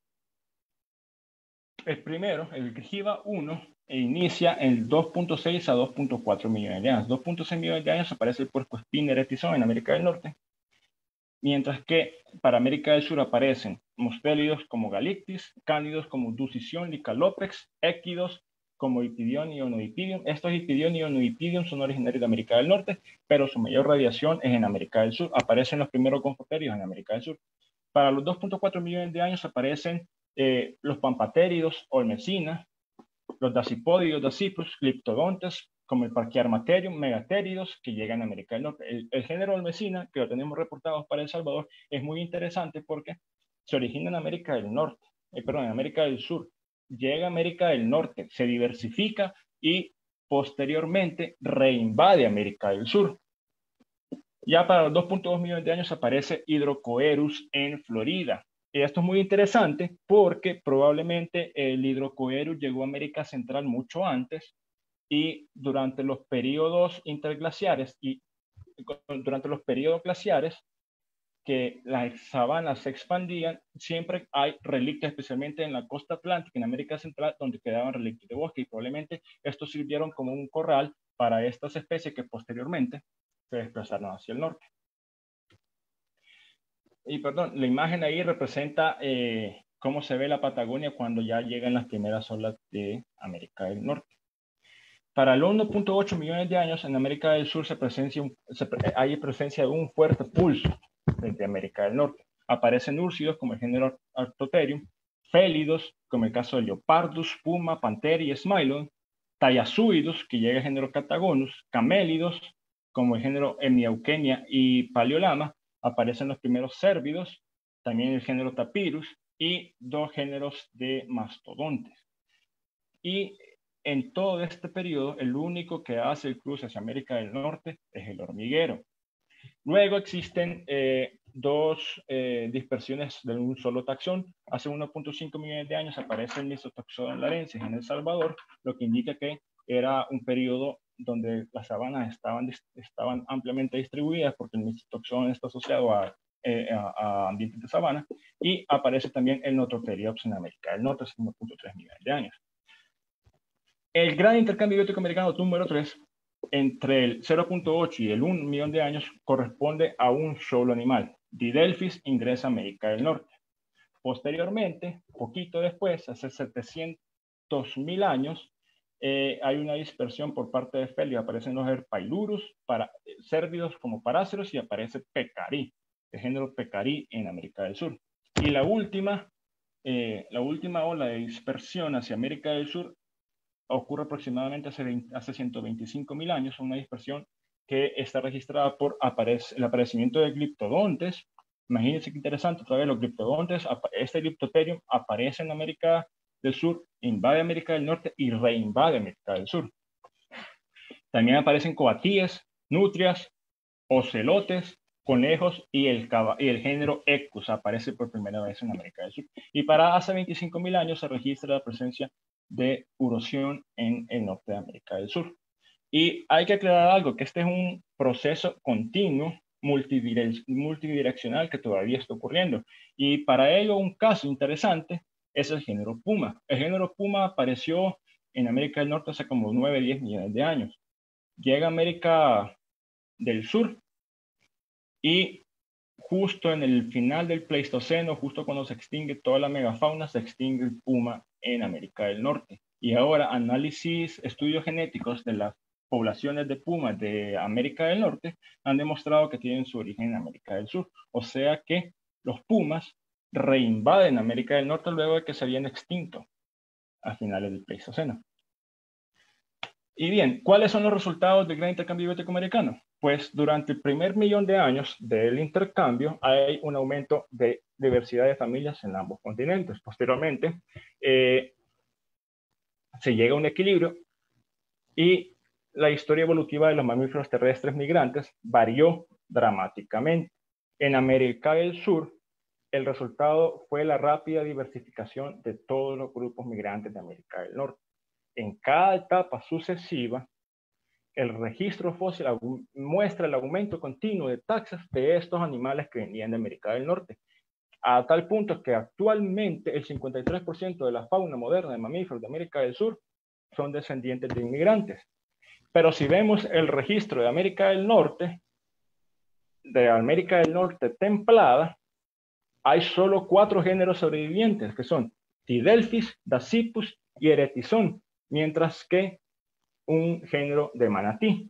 El primero, el Giva uno, inicia en dos punto seis a dos punto cuatro millones de años. dos punto seis millones de años aparece el puercoespín eretizón en América del Norte, mientras que para América del Sur aparecen mostélidos como Galictis, cánidos como Ducición, Licalopex, équidos como Ipidion y Onoipidium. Estos Ipidion y Onoipidium son originarios de América del Norte, pero su mayor radiación es en América del Sur. Aparecen los primeros gonfoterios en América del Sur. Para los dos punto cuatro millones de años aparecen eh, los pampatéridos, olmecina, los dacipódidos, dacipus, gliptodontes, como el Parquiarmaterium, megatéridos, que llegan a América del Norte. El, el género olmecina, que lo tenemos reportado para El Salvador, es muy interesante porque se origina en América del Norte, eh, perdón, en América del Sur, llega a América del Norte, se diversifica y posteriormente reinvade América del Sur. Ya para los dos punto dos millones de años aparece Hydrocoerus en Florida. Y esto es muy interesante porque probablemente el Hydrocoerus llegó a América Central mucho antes y durante los periodos interglaciares y durante los periodos glaciares que las sabanas se expandían, siempre hay relictos, especialmente en la costa atlántica, en América Central, donde quedaban relictos de bosque y probablemente estos sirvieron como un corral para estas especies que posteriormente se desplazaron hacia el norte. y perdón, la imagen ahí representa eh, cómo se ve la Patagonia cuando ya llegan las primeras olas de América del Norte. Para el uno punto ocho millones de años, en América del Sur se presencia un, se, hay presencia de un fuerte pulso desde América del Norte. Aparecen úrsidos como el género Artotherium, félidos como el caso de Leopardus, Puma, Pantera y Smilon, tallazúidos, que llega el género Catagonus, camélidos como el género Hemiauquenia y Paleolama, aparecen los primeros cérvidos, también el género Tapirus y dos géneros de mastodontes. Y en todo este periodo, el único que hace el cruce hacia América del Norte es el hormiguero. Luego existen eh, dos eh, dispersiones de un solo taxón. Hace uno punto cinco millones de años aparece el Mesotoxodon larensis en El Salvador, lo que indica que era un periodo donde las sabanas estaban, estaban ampliamente distribuidas, porque el Mesotoxodon está asociado a, eh, a, a ambientes de sabana, y aparece también el Nototheriopsis en América del Norte hace uno punto tres millones de años. El gran intercambio biótico americano número tres, entre el cero punto ocho y el un millón de años, corresponde a un solo animal. Didelphis ingresa a América del Norte. Posteriormente, poquito después, hace setecientos mil años, eh, hay una dispersión por parte de Felius. Aparecen los Herpailurus, para, eh, cérvidos como paráceros, y aparece Pecarí, el género Pecarí en América del Sur. Y la última, eh, la última ola de dispersión hacia América del Sur ocurre aproximadamente hace, veinte, hace ciento veinticinco mil años, una dispersión que está registrada por aparece, el aparecimiento de gliptodontes. Imagínense qué interesante, otra vez los gliptodontes, este Glyptotherium aparece en América del Sur, invade América del Norte y reinvade América del Sur. También aparecen coatíes, nutrias, ocelotes, conejos y el, y el género Equus aparece por primera vez en América del Sur. Y para hace veinticinco mil años se registra la presencia de erosión en el norte de América del Sur. Y hay que aclarar algo, que este es un proceso continuo, multidire multidireccional, que todavía está ocurriendo. Y para ello un caso interesante es el género Puma. El género Puma apareció en América del Norte hace como nueve, diez millones de años. Llega a América del Sur y justo en el final del Pleistoceno, justo cuando se extingue toda la megafauna, se extingue el puma en América del Norte. Y ahora análisis, estudios genéticos de las poblaciones de pumas de América del Norte han demostrado que tienen su origen en América del Sur. O sea que los pumas reinvaden América del Norte luego de que se habían extinto a finales del Pleistoceno. Y bien, ¿cuáles son los resultados del gran intercambio biótico americano? Pues durante el primer millón de años del intercambio hay un aumento de diversidad de familias en ambos continentes. Posteriormente, eh, se llega a un equilibrio y la historia evolutiva de los mamíferos terrestres migrantes varió dramáticamente. En América del Sur, el resultado fue la rápida diversificación de todos los grupos migrantes de América del Norte. En cada etapa sucesiva, el registro fósil muestra el aumento continuo de taxas de estos animales que venían de América del Norte, a tal punto que actualmente el cincuenta y tres por ciento de la fauna moderna de mamíferos de América del Sur son descendientes de inmigrantes. Pero si vemos el registro de América del Norte, de América del Norte templada, hay solo cuatro géneros sobrevivientes, que son Didelphis, Dasypus y Eretizón, mientras que un género de manatí.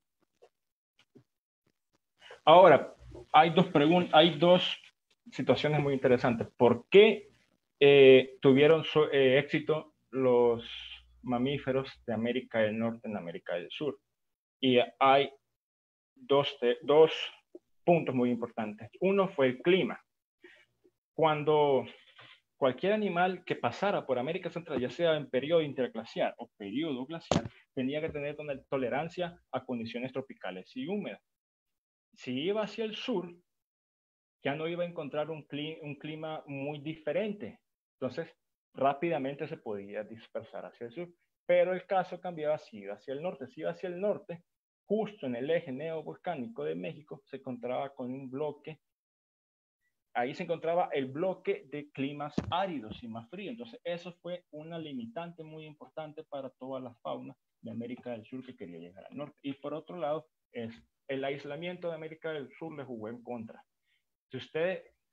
Ahora, hay dos preguntas, hay dos situaciones muy interesantes. ¿Por qué eh, tuvieron so, eh, éxito los mamíferos de América del Norte en América del Sur? Y hay dos, dos puntos muy importantes. Uno fue el clima. Cuando cualquier animal que pasara por América Central, ya sea en periodo interglaciar o periodo glacial, tenía que tener tolerancia a condiciones tropicales y húmedas. Si iba hacia el sur, ya no iba a encontrar un clima, un clima muy diferente. Entonces, rápidamente se podía dispersar hacia el sur. Pero el caso cambiaba si iba hacia el norte. Si iba hacia el norte, justo en el eje neovolcánico de México, se encontraba con un bloque. Ahí se encontraba el bloque de climas áridos y más fríos. Entonces, eso fue una limitante muy importante para toda la fauna de América del Sur que quería llegar al norte. Y por otro lado, es el aislamiento de América del Sur le jugó en contra. Si usted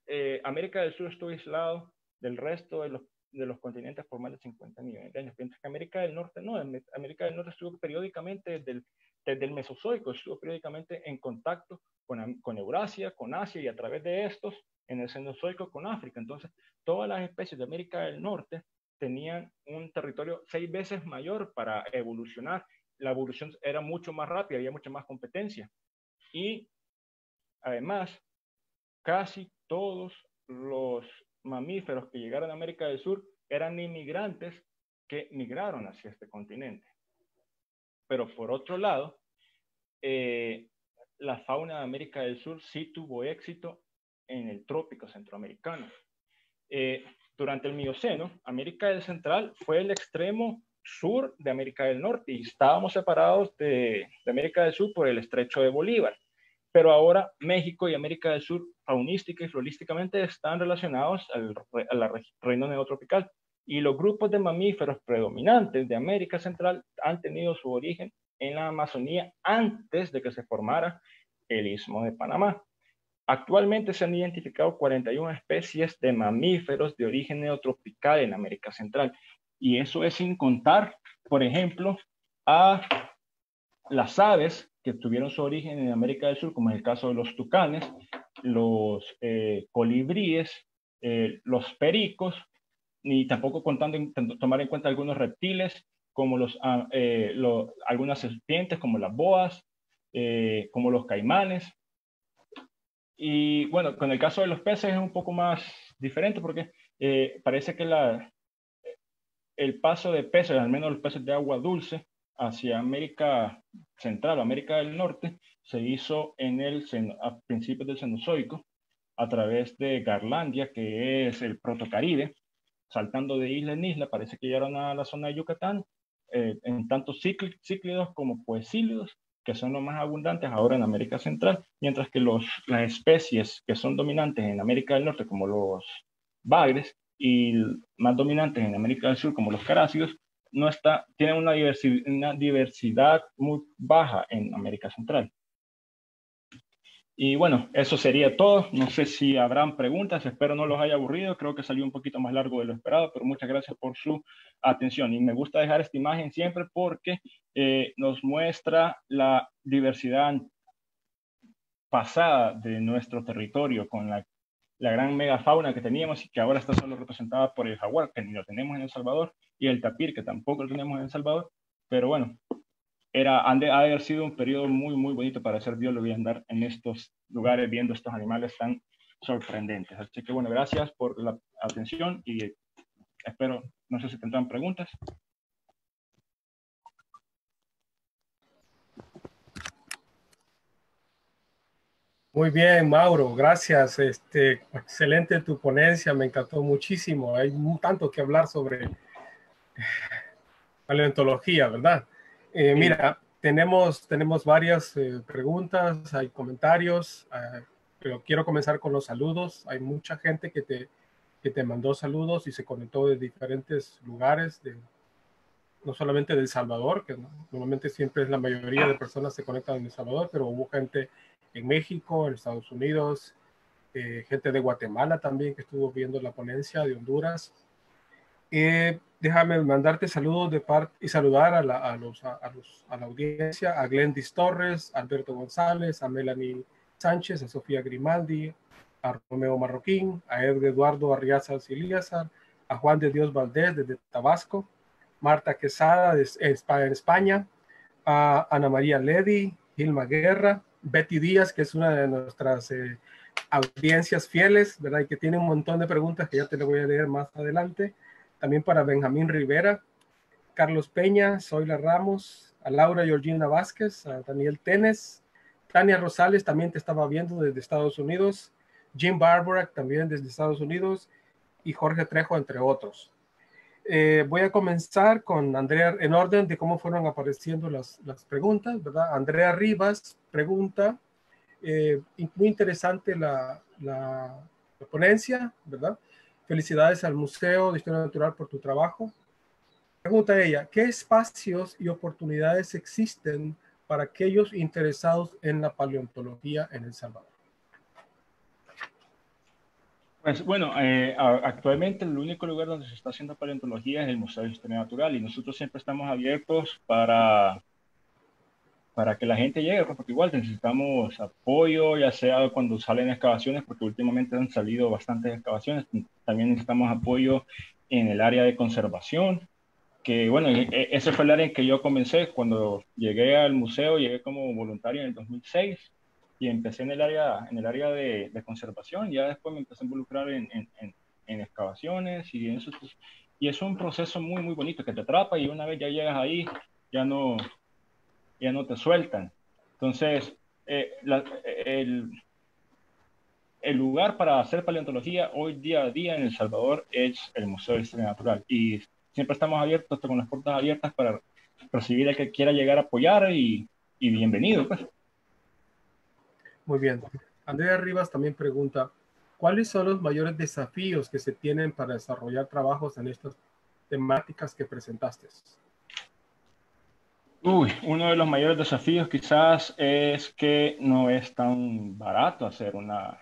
eh, América del Sur estuvo aislado del resto de los, de los continentes por más de cincuenta millones de años, mientras que América del Norte no. América del Norte estuvo periódicamente desde el, desde el Mesozoico, estuvo periódicamente en contacto con, con Eurasia, con Asia, y a través de estos, en el Cenozoico, con África. Entonces, todas las especies de América del Norte tenían un territorio seis veces mayor para evolucionar. La evolución era mucho más rápida, había mucha más competencia. Y además, casi todos los mamíferos que llegaron a América del Sur eran inmigrantes que migraron hacia este continente. Pero por otro lado, eh, la fauna de América del Sur sí tuvo éxito en el trópico centroamericano. Eh, durante el Mioceno, América del Central fue el extremo sur de América del Norte y estábamos separados de, de América del Sur por el estrecho de Bolívar. Pero ahora México y América del Sur, faunística y florísticamente, están relacionados al, al reino neotropical. Y los grupos de mamíferos predominantes de América Central han tenido su origen en la Amazonía antes de que se formara el Istmo de Panamá. Actualmente se han identificado cuarenta y una especies de mamíferos de origen neotropical en América Central. Y eso es sin contar, por ejemplo, a las aves que tuvieron su origen en América del Sur, como es el caso de los tucanes, los eh, colibríes, eh, los pericos, ni tampoco contando en, tomar en cuenta algunos reptiles, como los, eh, lo, algunas serpientes, como las boas, eh, como los caimanes. Y bueno, con el caso de los peces es un poco más diferente porque eh, parece que la, el paso de peces, al menos los peces de agua dulce, hacia América Central o América del Norte, se hizo en el, a principios del Cenozoico, a través de Garlandia, que es el Protocaribe, saltando de isla en isla. Parece que llegaron a la zona de Yucatán, eh, en tanto cíclidos como poecílidos, que son los más abundantes ahora en América Central, mientras que los, las especies que son dominantes en América del Norte, como los bagres, y más dominantes en América del Sur, como los carácidos, no está, tienen una diversidad, una diversidad muy baja en América Central. Y bueno, eso sería todo. No sé si habrán preguntas, espero no los haya aburrido. Creo que salió un poquito más largo de lo esperado, pero muchas gracias por su atención. Y me gusta dejar esta imagen siempre porque eh, nos muestra la diversidad pasada de nuestro territorio con la, la gran megafauna que teníamos y que ahora está solo representada por el jaguar, que ni lo tenemos en El Salvador, y el tapir, que tampoco lo tenemos en El Salvador. Pero bueno, era, ha de haber sido un periodo muy, muy bonito para ser biólogo y andar en estos lugares viendo estos animales tan sorprendentes. Así que bueno, gracias por la atención y espero, no sé si tendrán preguntas. Muy bien, Mauro, gracias. Este, excelente tu ponencia, me encantó muchísimo. Hay tanto que hablar sobre paleontología, ¿verdad? Eh, sí. Mira, tenemos, tenemos varias eh, preguntas, hay comentarios, eh, pero quiero comenzar con los saludos. Hay mucha gente que te, que te mandó saludos y se conectó de diferentes lugares, de, no solamente de El Salvador, que normalmente siempre es la mayoría de personas se conectan en El Salvador, pero hubo gente en México, en Estados Unidos, eh, gente de Guatemala también que estuvo viendo la ponencia, de Honduras. Eh, déjame mandarte saludos de parte y saludar a la, a, los, a, a, los, a la audiencia, a Glendis Torres, a Alberto González, a Melanie Sánchez, a Sofía Grimaldi, a Romeo Marroquín, a Eduardo Arriaza Silíazar, a Juan de Dios Valdés desde Tabasco, Marta Quesada de, en España, a Ana María Ledy, Gilma Guerra, Betty Díaz, que es una de nuestras eh, audiencias fieles, ¿verdad? Y que tiene un montón de preguntas que ya te le voy a leer más adelante. También para Benjamín Rivera, Carlos Peña, Zoila Ramos, a Laura Georgina Vázquez, a Daniel Tenes, Tania Rosales, también te estaba viendo desde Estados Unidos, Jim Barbarak, también desde Estados Unidos, y Jorge Trejo, entre otros. Eh, voy a comenzar con Andrea, en orden de cómo fueron apareciendo las, las preguntas, ¿verdad? Andrea Rivas pregunta, eh, muy interesante la, la, la ponencia, ¿verdad? Felicidades al Museo de Historia Natural por tu trabajo. Pregunta ella, ¿qué espacios y oportunidades existen para aquellos interesados en la paleontología en El Salvador? Pues bueno, eh, a- actualmente el único lugar donde se está haciendo paleontología es el Museo de Historia Natural y nosotros siempre estamos abiertos para, para que la gente llegue, pues, porque igual necesitamos apoyo, ya sea cuando salen excavaciones, porque últimamente han salido bastantes excavaciones, también necesitamos apoyo en el área de conservación, que bueno, e- e- ese fue el área en que yo comencé cuando llegué al museo, llegué como voluntario en el dos mil seis y empecé en el área, en el área de, de conservación, ya después me empecé a involucrar en, en, en, en excavaciones y en eso, pues, y es un proceso muy, muy bonito que te atrapa y una vez ya llegas ahí, ya no, ya no te sueltan. Entonces, eh, la- el, el lugar para hacer paleontología hoy día a día en El Salvador es el Museo de Historia Natural y siempre estamos abiertos, con las puertas abiertas para recibir al que quiera llegar a apoyar y, y bienvenido, pues. Muy bien. Andrea Rivas también pregunta, ¿cuáles son los mayores desafíos que se tienen para desarrollar trabajos en estas temáticas que presentaste? Uy, uno de los mayores desafíos quizás es que no es tan barato hacer una,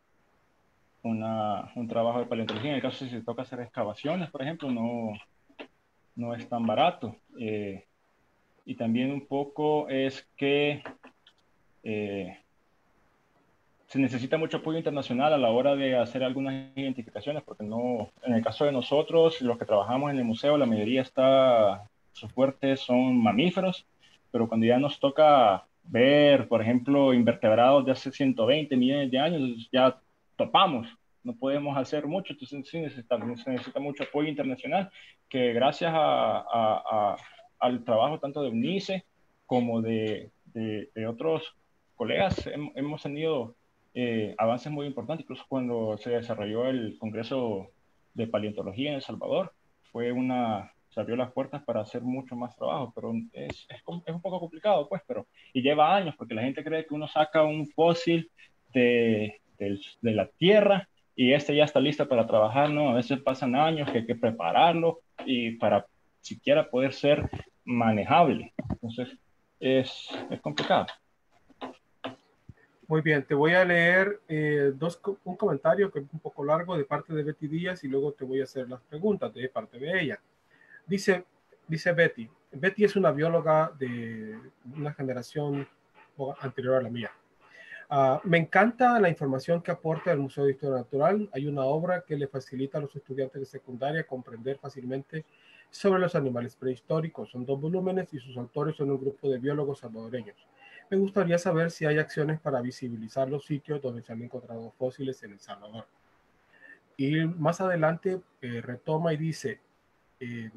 una, un trabajo de paleontología. En el caso si se toca hacer excavaciones, por ejemplo, no, no es tan barato. Eh, y también un poco es que eh, se necesita mucho apoyo internacional a la hora de hacer algunas identificaciones, porque no, en el caso de nosotros, los que trabajamos en el museo, la mayoría está, sus fuertes son mamíferos, pero cuando ya nos toca ver, por ejemplo, invertebrados de hace ciento veinte millones de años, ya topamos, no podemos hacer mucho, entonces sí necesita, se necesita mucho apoyo internacional, que gracias a, a, a, al trabajo tanto de UNICE como de, de, de otros colegas, hemos tenido eh, avances muy importantes, incluso cuando se desarrolló el Congreso de Paleontología en El Salvador, fue una, se abrió las puertas para hacer mucho más trabajo, pero es, es, es un poco complicado, pues, pero, y lleva años, porque la gente cree que uno saca un fósil de, de, de la Tierra y este ya está listo para trabajar, ¿no? A veces pasan años que hay que prepararlo y para siquiera poder ser manejable. Entonces, es, es complicado. Muy bien, te voy a leer eh, dos, un comentario que es un poco largo de parte de Betty Díaz y luego te voy a hacer las preguntas de parte de ella. Dice, dice Betty, Betty es una bióloga de una generación anterior a la mía. Uh, me encanta la información que aporta el Museo de Historia Natural. Hay una obra que le facilita a los estudiantes de secundaria comprender fácilmente sobre los animales prehistóricos. Son dos volúmenes y sus autores son un grupo de biólogos salvadoreños. Me gustaría saber si hay acciones para visibilizar los sitios donde se han encontrado fósiles en El Salvador. Y más adelante eh, retoma y dice, eh,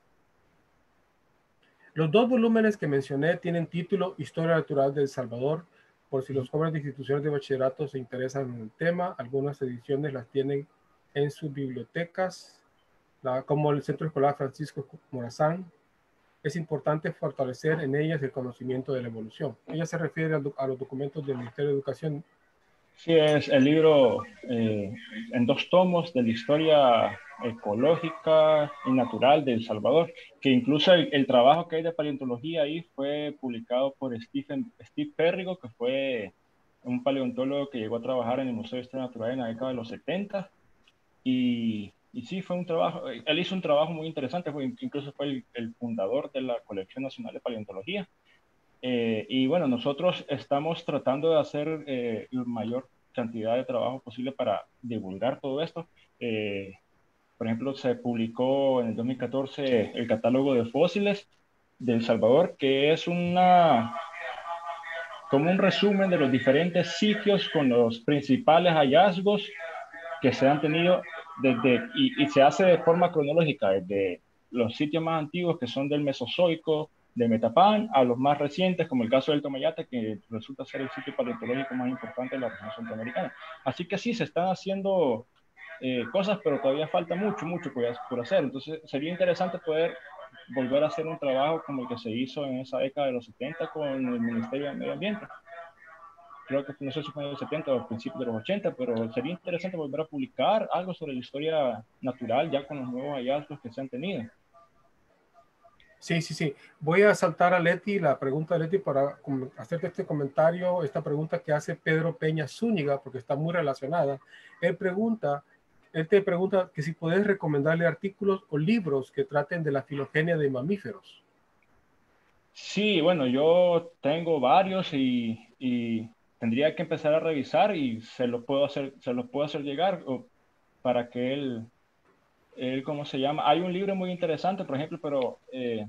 los dos volúmenes que mencioné tienen título Historia Natural de El Salvador. Por si los jóvenes de instituciones de bachillerato se interesan en el tema, algunas ediciones las tienen en sus bibliotecas, la, como el Centro Escolar Francisco Morazán. Es importante fortalecer en ellas el conocimiento de la evolución. Ella se refiere a, a los documentos del Ministerio de Educación. Sí, es el libro eh, en dos tomos de la historia ecológica y natural de El Salvador, que incluso el, el trabajo que hay de paleontología ahí fue publicado por Stephen, Steve Perrigo, que fue un paleontólogo que llegó a trabajar en el Museo de Historia Natural en la década de los setenta. Y, y sí, fue un trabajo, él hizo un trabajo muy interesante, fue, incluso fue el, el fundador de la Colección Nacional de Paleontología. Eh, y bueno, nosotros estamos tratando de hacer eh, la mayor cantidad de trabajo posible para divulgar todo esto. Eh, por ejemplo, se publicó en el dos mil catorce el catálogo de fósiles de El Salvador, que es una, como un resumen de los diferentes sitios con los principales hallazgos que se han tenido desde, y, y se hace de forma cronológica, desde los sitios más antiguos que son del Mesozoico, de Metapán, a los más recientes, como el caso del Tomayate, que resulta ser el sitio paleontológico más importante de la región centroamericana. Así que sí, se están haciendo eh, cosas, pero todavía falta mucho, mucho por, por hacer. Entonces, sería interesante poder volver a hacer un trabajo como el que se hizo en esa década de los setenta con el Ministerio de Medio Ambiente. Creo que no sé si fue en los setenta o principios de los ochenta, pero sería interesante volver a publicar algo sobre la historia natural ya con los nuevos hallazgos que se han tenido. Sí, sí, sí. Voy a saltar a Leti, la pregunta de Leti, para hacerte este comentario, esta pregunta que hace Pedro Peña Zúñiga, porque está muy relacionada. Él pregunta él te pregunta que si puedes recomendarle artículos o libros que traten de la filogenia de mamíferos. Sí, bueno, yo tengo varios y, y tendría que empezar a revisar y se los puedo hacer, se los puedo hacer llegar o para que él, él, ¿cómo se llama? Hay un libro muy interesante, por ejemplo, pero eh,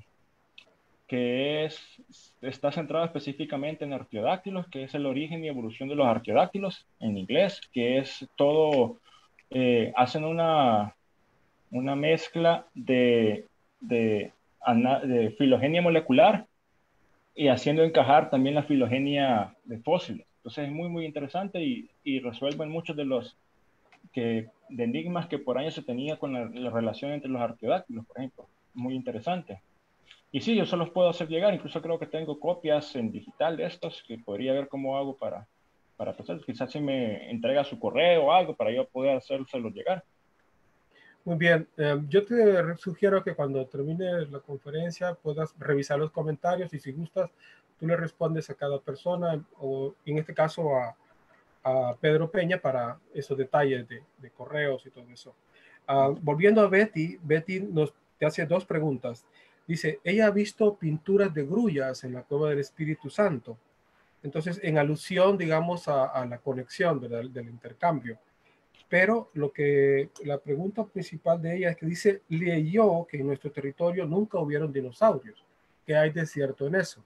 que es, está centrado específicamente en arqueodáctilos, que es el origen y evolución de los arqueodáctilos en inglés, que es todo, eh, hacen una, una mezcla de, de, ana- de filogenia molecular y haciendo encajar también la filogenia de fósiles. Entonces es muy, muy interesante y, y resuelven muchos de los que, de enigmas que por años se tenía con la, la relación entre los arqueodáctilos, por ejemplo. Muy interesante. Y sí, yo se los puedo hacer llegar, incluso creo que tengo copias en digital de estos que podría ver cómo hago para, para pasar. Quizás si me entrega su correo o algo para yo poder hacérselos llegar. Muy bien, eh, yo te sugiero que cuando termine la conferencia puedas revisar los comentarios y si gustas, tú le respondes a cada persona o en este caso a, a Pedro Peña para esos detalles de, de correos y todo eso. Uh, volviendo a Betty, Betty nos te hace dos preguntas. Dice, ella ha visto pinturas de grullas en la cueva del Espíritu Santo. Entonces, en alusión, digamos, a, a la conexión, ¿verdad?, del intercambio. Pero lo que la pregunta principal de ella es que dice, leyó que en nuestro territorio nunca hubieron dinosaurios. ¿Qué hay de cierto en eso?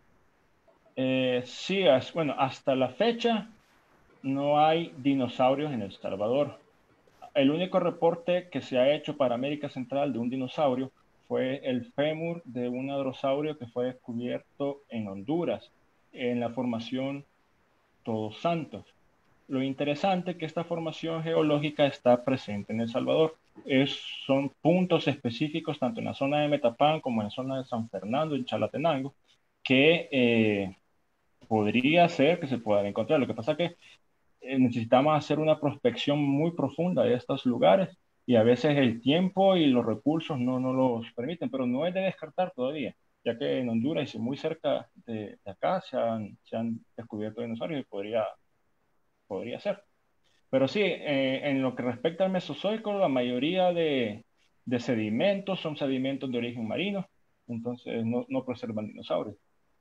Eh, sí, es, bueno, hasta la fecha no hay dinosaurios en El Salvador. El único reporte que se ha hecho para América Central de un dinosaurio fue el fémur de un hadrosaurio que fue descubierto en Honduras, en la formación Todos Santos. Lo interesante es que esta formación geológica está presente en El Salvador. Es, son puntos específicos tanto en la zona de Metapán como en la zona de San Fernando, en Chalatenango, que eh, podría ser que se puedan encontrar. Lo que pasa es que eh, necesitamos hacer una prospección muy profunda de estos lugares y a veces el tiempo y los recursos no nos los permiten, pero no es de descartar todavía, ya que en Honduras y muy cerca de, de acá se han, se han descubierto dinosaurios y podría, podría ser. Pero sí, eh, en lo que respecta al Mesozoico, la mayoría de, de sedimentos son sedimentos de origen marino, entonces no, no preservan dinosaurios.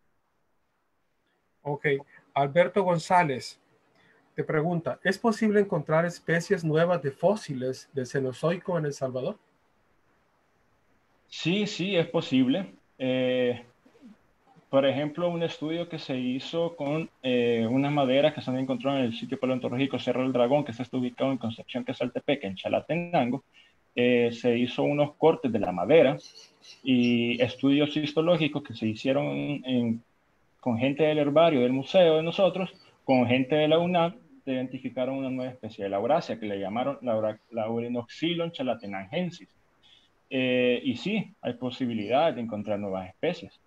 Ok, Alberto González te pregunta, ¿es posible encontrar especies nuevas de fósiles del Cenozoico en El Salvador? Sí, sí, es posible. Eh, por ejemplo, un estudio que se hizo con eh, unas maderas que se han encontrado en el sitio paleontológico Cerro del Dragón, que está ubicado en Concepción Quezaltepec, en Chalatenango, eh, se hizo unos cortes de la madera y estudios histológicos que se hicieron en, con gente del herbario del museo de nosotros, con gente de la UNAM, identificaron una nueva especie de laurasia que le llamaron Laurinoxylon chalatenangensis. Eh, y sí, hay posibilidad de encontrar nuevas especies.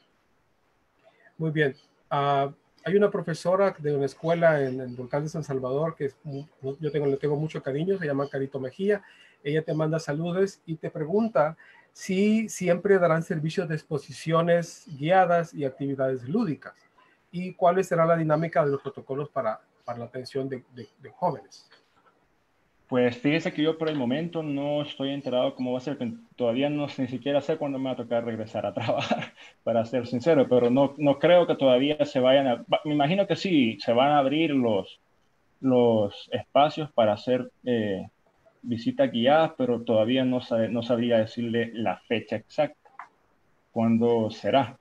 Muy bien. Uh, hay una profesora de una escuela en el volcán de San Salvador que es, yo tengo, le tengo mucho cariño, se llama Carito Mejía. Ella te manda saludos y te pregunta si siempre darán servicios de exposiciones guiadas y actividades lúdicas y cuál será la dinámica de los protocolos para, para la atención de, de, de jóvenes. Pues fíjese que yo por el momento no estoy enterado cómo va a ser, que todavía no sé, ni siquiera sé cuándo me va a tocar regresar a trabajar, para ser sincero, pero no, no creo que todavía se vayan a, me imagino que sí, se van a abrir los, los espacios para hacer eh, visitas guiadas, pero todavía no, sabe, no sabría decirle la fecha exacta, cuándo será.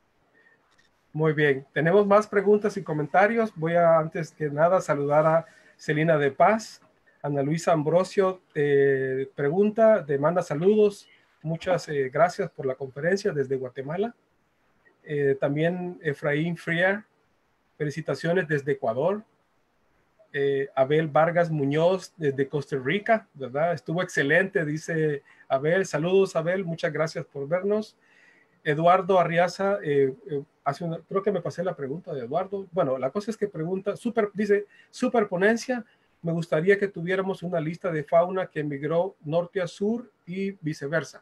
Muy bien, tenemos más preguntas y comentarios. Voy a, antes que nada, saludar a Celina de Paz. Ana Luisa Ambrosio te pregunta, te manda saludos. Muchas eh, gracias por la conferencia desde Guatemala. Eh, también Efraín Frier, felicitaciones desde Ecuador. Eh, Abel Vargas Muñoz desde Costa Rica, ¿verdad? Estuvo excelente, dice Abel. Saludos, Abel, muchas gracias por vernos. Eduardo Arriaza, eh, eh, hace una, creo que me pasé la pregunta de Eduardo. Bueno, la cosa es que pregunta, super, dice, superponencia, me gustaría que tuviéramos una lista de fauna que emigró norte a sur y viceversa.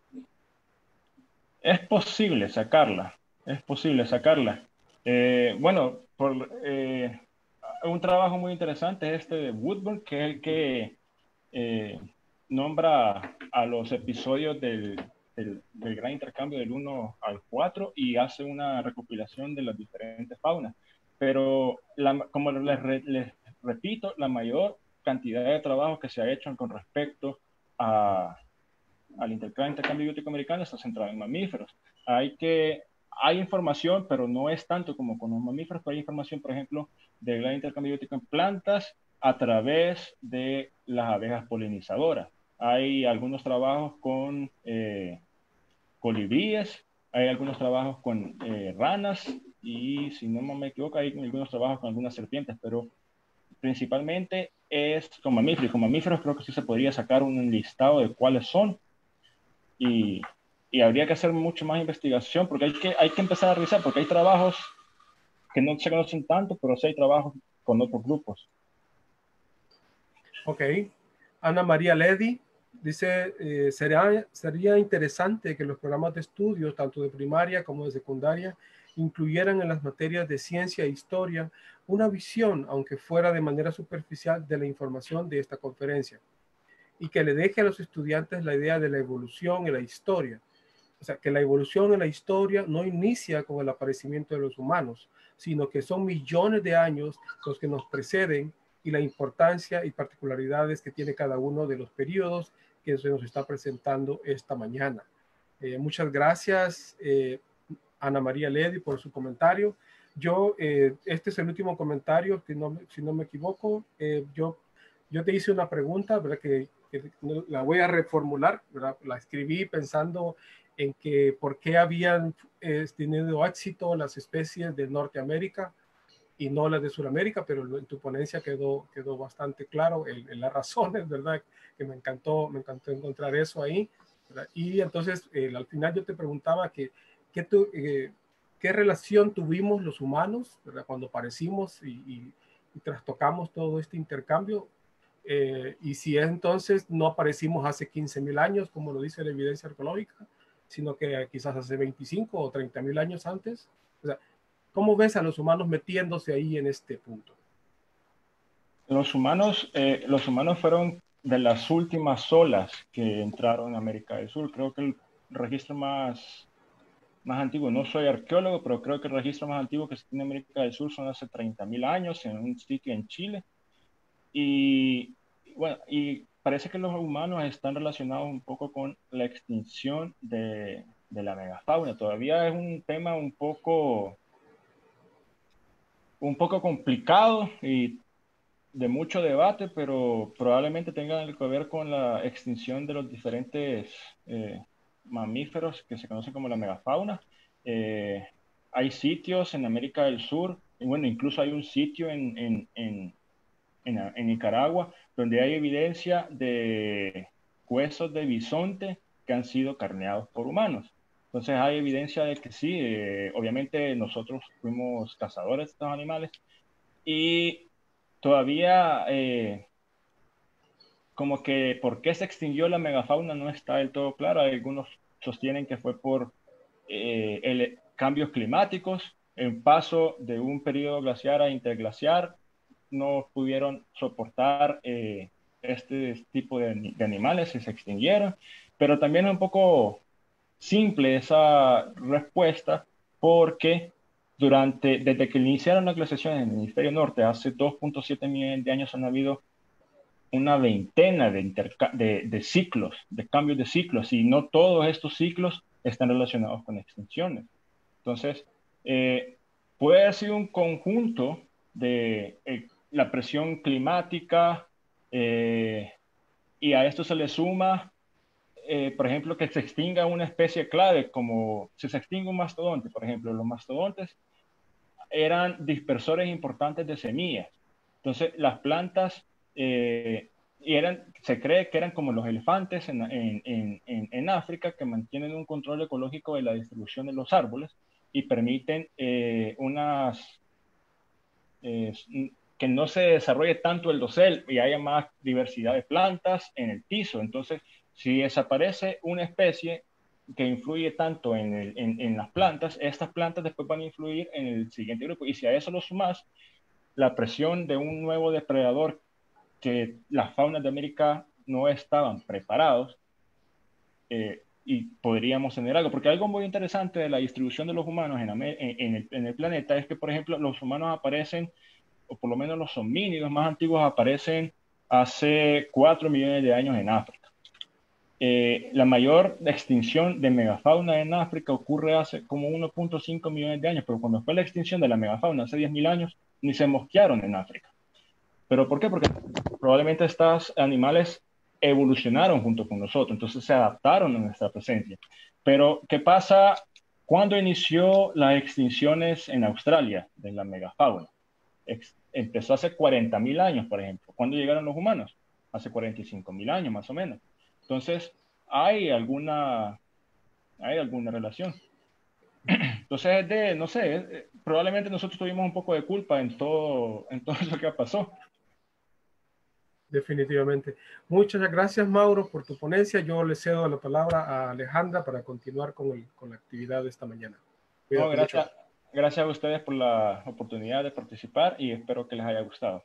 Es posible sacarla, es posible sacarla. Eh, bueno, por, eh, un trabajo muy interesante es este de Woodburn, que es el que eh, nombra a los episodios del, del, del gran intercambio del uno al cuatro y hace una recopilación de las diferentes faunas. Pero la, como les, les repito, la mayor cantidad de trabajo que se ha hecho con respecto a, al intercambio biótico americano está centrado en mamíferos. Hay que hay información, pero no es tanto como con los mamíferos, pero hay información, por ejemplo, del gran intercambio biótico en plantas a través de las abejas polinizadoras. Hay algunos trabajos con eh, colibríes, hay algunos trabajos con eh, ranas y, si no me equivoco, hay algunos trabajos con algunas serpientes, pero principalmente es con mamíferos. Y con mamíferos creo que sí se podría sacar un listado de cuáles son y, y habría que hacer mucho más investigación porque hay que, hay que empezar a revisar, porque hay trabajos que no se conocen tanto, pero sí hay trabajos con otros grupos. Ok. Ana María Ledy dice, eh, sería, sería interesante que los programas de estudios, tanto de primaria como de secundaria, incluyeran en las materias de ciencia e historia una visión, aunque fuera de manera superficial, de la información de esta conferencia, y que le deje a los estudiantes la idea de la evolución y la historia. O sea, que la evolución en la historia no inicia con el aparecimiento de los humanos, sino que son millones de años los que nos preceden y la importancia y particularidades que tiene cada uno de los periodos que se nos está presentando esta mañana. Eh, muchas gracias, eh, Ana María Ledy, por su comentario. Yo, eh, este es el último comentario, que no, si no me equivoco. Eh, yo, yo te hice una pregunta, ¿verdad? Que, que la voy a reformular, ¿verdad? La escribí pensando en que por qué habían eh, tenido éxito las especies de Norteamérica y no las de Sudamérica, pero en tu ponencia quedó, quedó bastante claro en, en las razones, ¿verdad? Que me encantó, me encantó encontrar eso ahí, ¿verdad? Y entonces eh, al final yo te preguntaba que, que tu, eh, qué relación tuvimos los humanos, ¿verdad? Cuando aparecimos y, y, y trastocamos todo este intercambio, eh, y si entonces no aparecimos hace quince mil años, como lo dice la evidencia arqueológica, sino que quizás hace veinticinco o treinta mil años antes. O sea, ¿cómo ves a los humanos metiéndose ahí en este punto? Los humanos, eh, los humanos fueron de las últimas olas que entraron en América del Sur. Creo que el registro más, más antiguo, no soy arqueólogo, pero creo que el registro más antiguo que se tiene en América del Sur son hace treinta mil años en un sitio en Chile. Y bueno, y parece que los humanos están relacionados un poco con la extinción de, de la megafauna. Todavía es un tema un poco, un poco complicado y de mucho debate, pero probablemente tenga que ver con la extinción de los diferentes eh, mamíferos que se conocen como la megafauna. Eh, hay sitios en América del Sur, y bueno, incluso hay un sitio en, en, en en, en Nicaragua, donde hay evidencia de huesos de bisonte que han sido carneados por humanos. Entonces hay evidencia de que sí, eh, obviamente nosotros fuimos cazadores de estos animales y todavía eh, como que por qué se extinguió la megafauna no está del todo claro. Algunos sostienen que fue por eh, el, cambios climáticos, en paso de un periodo glaciar a interglaciar, no pudieron soportar eh, este tipo de, de animales y se extinguieron. Pero también es un poco simple esa respuesta porque durante, desde que iniciaron las glaciaciones en el hemisferio norte, hace dos punto siete millones de años han habido una veintena de, de, de ciclos, de cambios de ciclos, y no todos estos ciclos están relacionados con extinciones. Entonces, eh, puede haber sido un conjunto de eh, la presión climática eh, y a esto se le suma, eh, por ejemplo, que se extinga una especie clave, como si se extingue un mastodonte, por ejemplo, los mastodontes eran dispersores importantes de semillas. Entonces, las plantas, eh, y eran, se cree que eran como los elefantes en, en, en, en África, que mantienen un control ecológico de la distribución de los árboles y permiten eh, unas, eh, que no se desarrolle tanto el dosel y haya más diversidad de plantas en el piso. Entonces, si desaparece una especie que influye tanto en, el, en, en las plantas, estas plantas después van a influir en el siguiente grupo. Y si a eso lo sumas la presión de un nuevo depredador que las faunas de América no estaban preparados eh, y podríamos tener algo. Porque algo muy interesante de la distribución de los humanos en, en, en, el, en el planeta es que, por ejemplo, los humanos aparecen, o por lo menos los homínidos más antiguos aparecen hace cuatro millones de años en África. Eh, la mayor extinción de megafauna en África ocurre hace como uno punto cinco millones de años, pero cuando fue la extinción de la megafauna hace diez mil años, ni se mosquearon en África. ¿Pero por qué? Porque probablemente estos animales evolucionaron junto con nosotros, entonces se adaptaron a nuestra presencia. Pero, ¿qué pasa cuando inició las extinciones en Australia de la megafauna? Ex empezó hace cuarenta mil años, por ejemplo. ¿Cuándo llegaron los humanos? Hace cuarenta y cinco mil años, más o menos. Entonces, hay alguna, hay alguna relación. Entonces, de, no sé, probablemente nosotros tuvimos un poco de culpa en todo, en todo eso que pasó. Definitivamente. Muchas gracias, Mauro, por tu ponencia. Yo le cedo la palabra a Alejandra para continuar con, el, con la actividad de esta mañana. No, gracias, gracias a ustedes por la oportunidad de participar y espero que les haya gustado.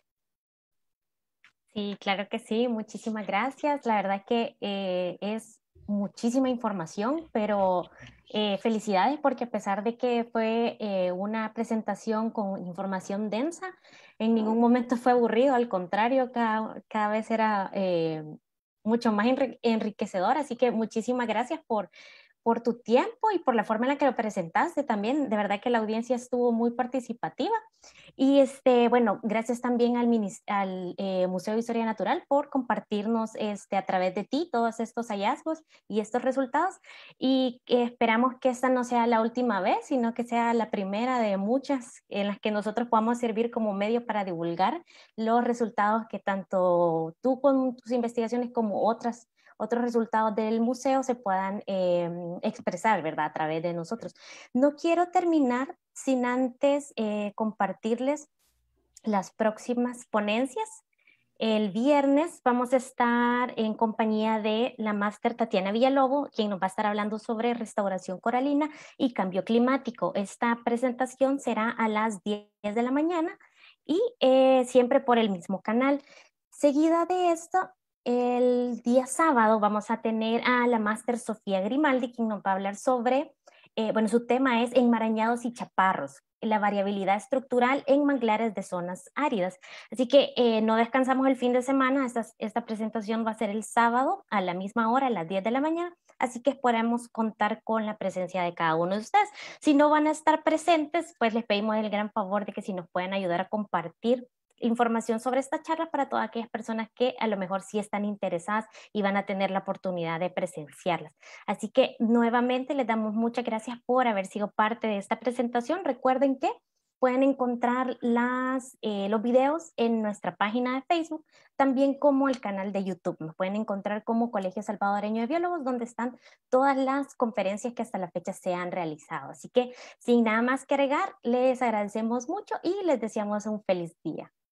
Sí, claro que sí. Muchísimas gracias. La verdad es que eh, es muchísima información, pero eh, felicidades porque a pesar de que fue eh, una presentación con información densa, en ningún momento fue aburrido, al contrario, cada, cada vez era eh, mucho más enriquecedor. Así que muchísimas gracias por, por tu tiempo y por la forma en la que lo presentaste también. De verdad que la audiencia estuvo muy participativa. Y este, bueno, gracias también al, al eh, Museo de Historia Natural por compartirnos este, a través de ti todos estos hallazgos y estos resultados. Y eh, esperamos que esta no sea la última vez, sino que sea la primera de muchas en las que nosotros podamos servir como medio para divulgar los resultados que tanto tú con tus investigaciones como otras otros resultados del museo se puedan eh, expresar, ¿verdad? A través de nosotros. No quiero terminar sin antes eh, compartirles las próximas ponencias. El viernes vamos a estar en compañía de la máster Tatiana Villalobos, quien nos va a estar hablando sobre restauración coralina y cambio climático. Esta presentación será a las diez de la mañana y eh, siempre por el mismo canal. Seguida de esto, el día sábado vamos a tener a la máster Sofía Grimaldi, quien nos va a hablar sobre, eh, bueno, su tema es enmarañados y chaparros, la variabilidad estructural en manglares de zonas áridas. Así que eh, no descansamos el fin de semana, esta, esta presentación va a ser el sábado a la misma hora, a las diez de la mañana, así que esperamos contar con la presencia de cada uno de ustedes. Si no van a estar presentes, pues les pedimos el gran favor de que si nos pueden ayudar a compartir información sobre esta charla para todas aquellas personas que a lo mejor sí están interesadas y van a tener la oportunidad de presenciarlas. Así que nuevamente les damos muchas gracias por haber sido parte de esta presentación. Recuerden que pueden encontrar las, eh, los videos en nuestra página de Facebook, también como el canal de YouTube. Nos pueden encontrar como Colegio Salvadoreño de Biólogos, donde están todas las conferencias que hasta la fecha se han realizado. Así que sin nada más que agregar, les agradecemos mucho y les deseamos un feliz día.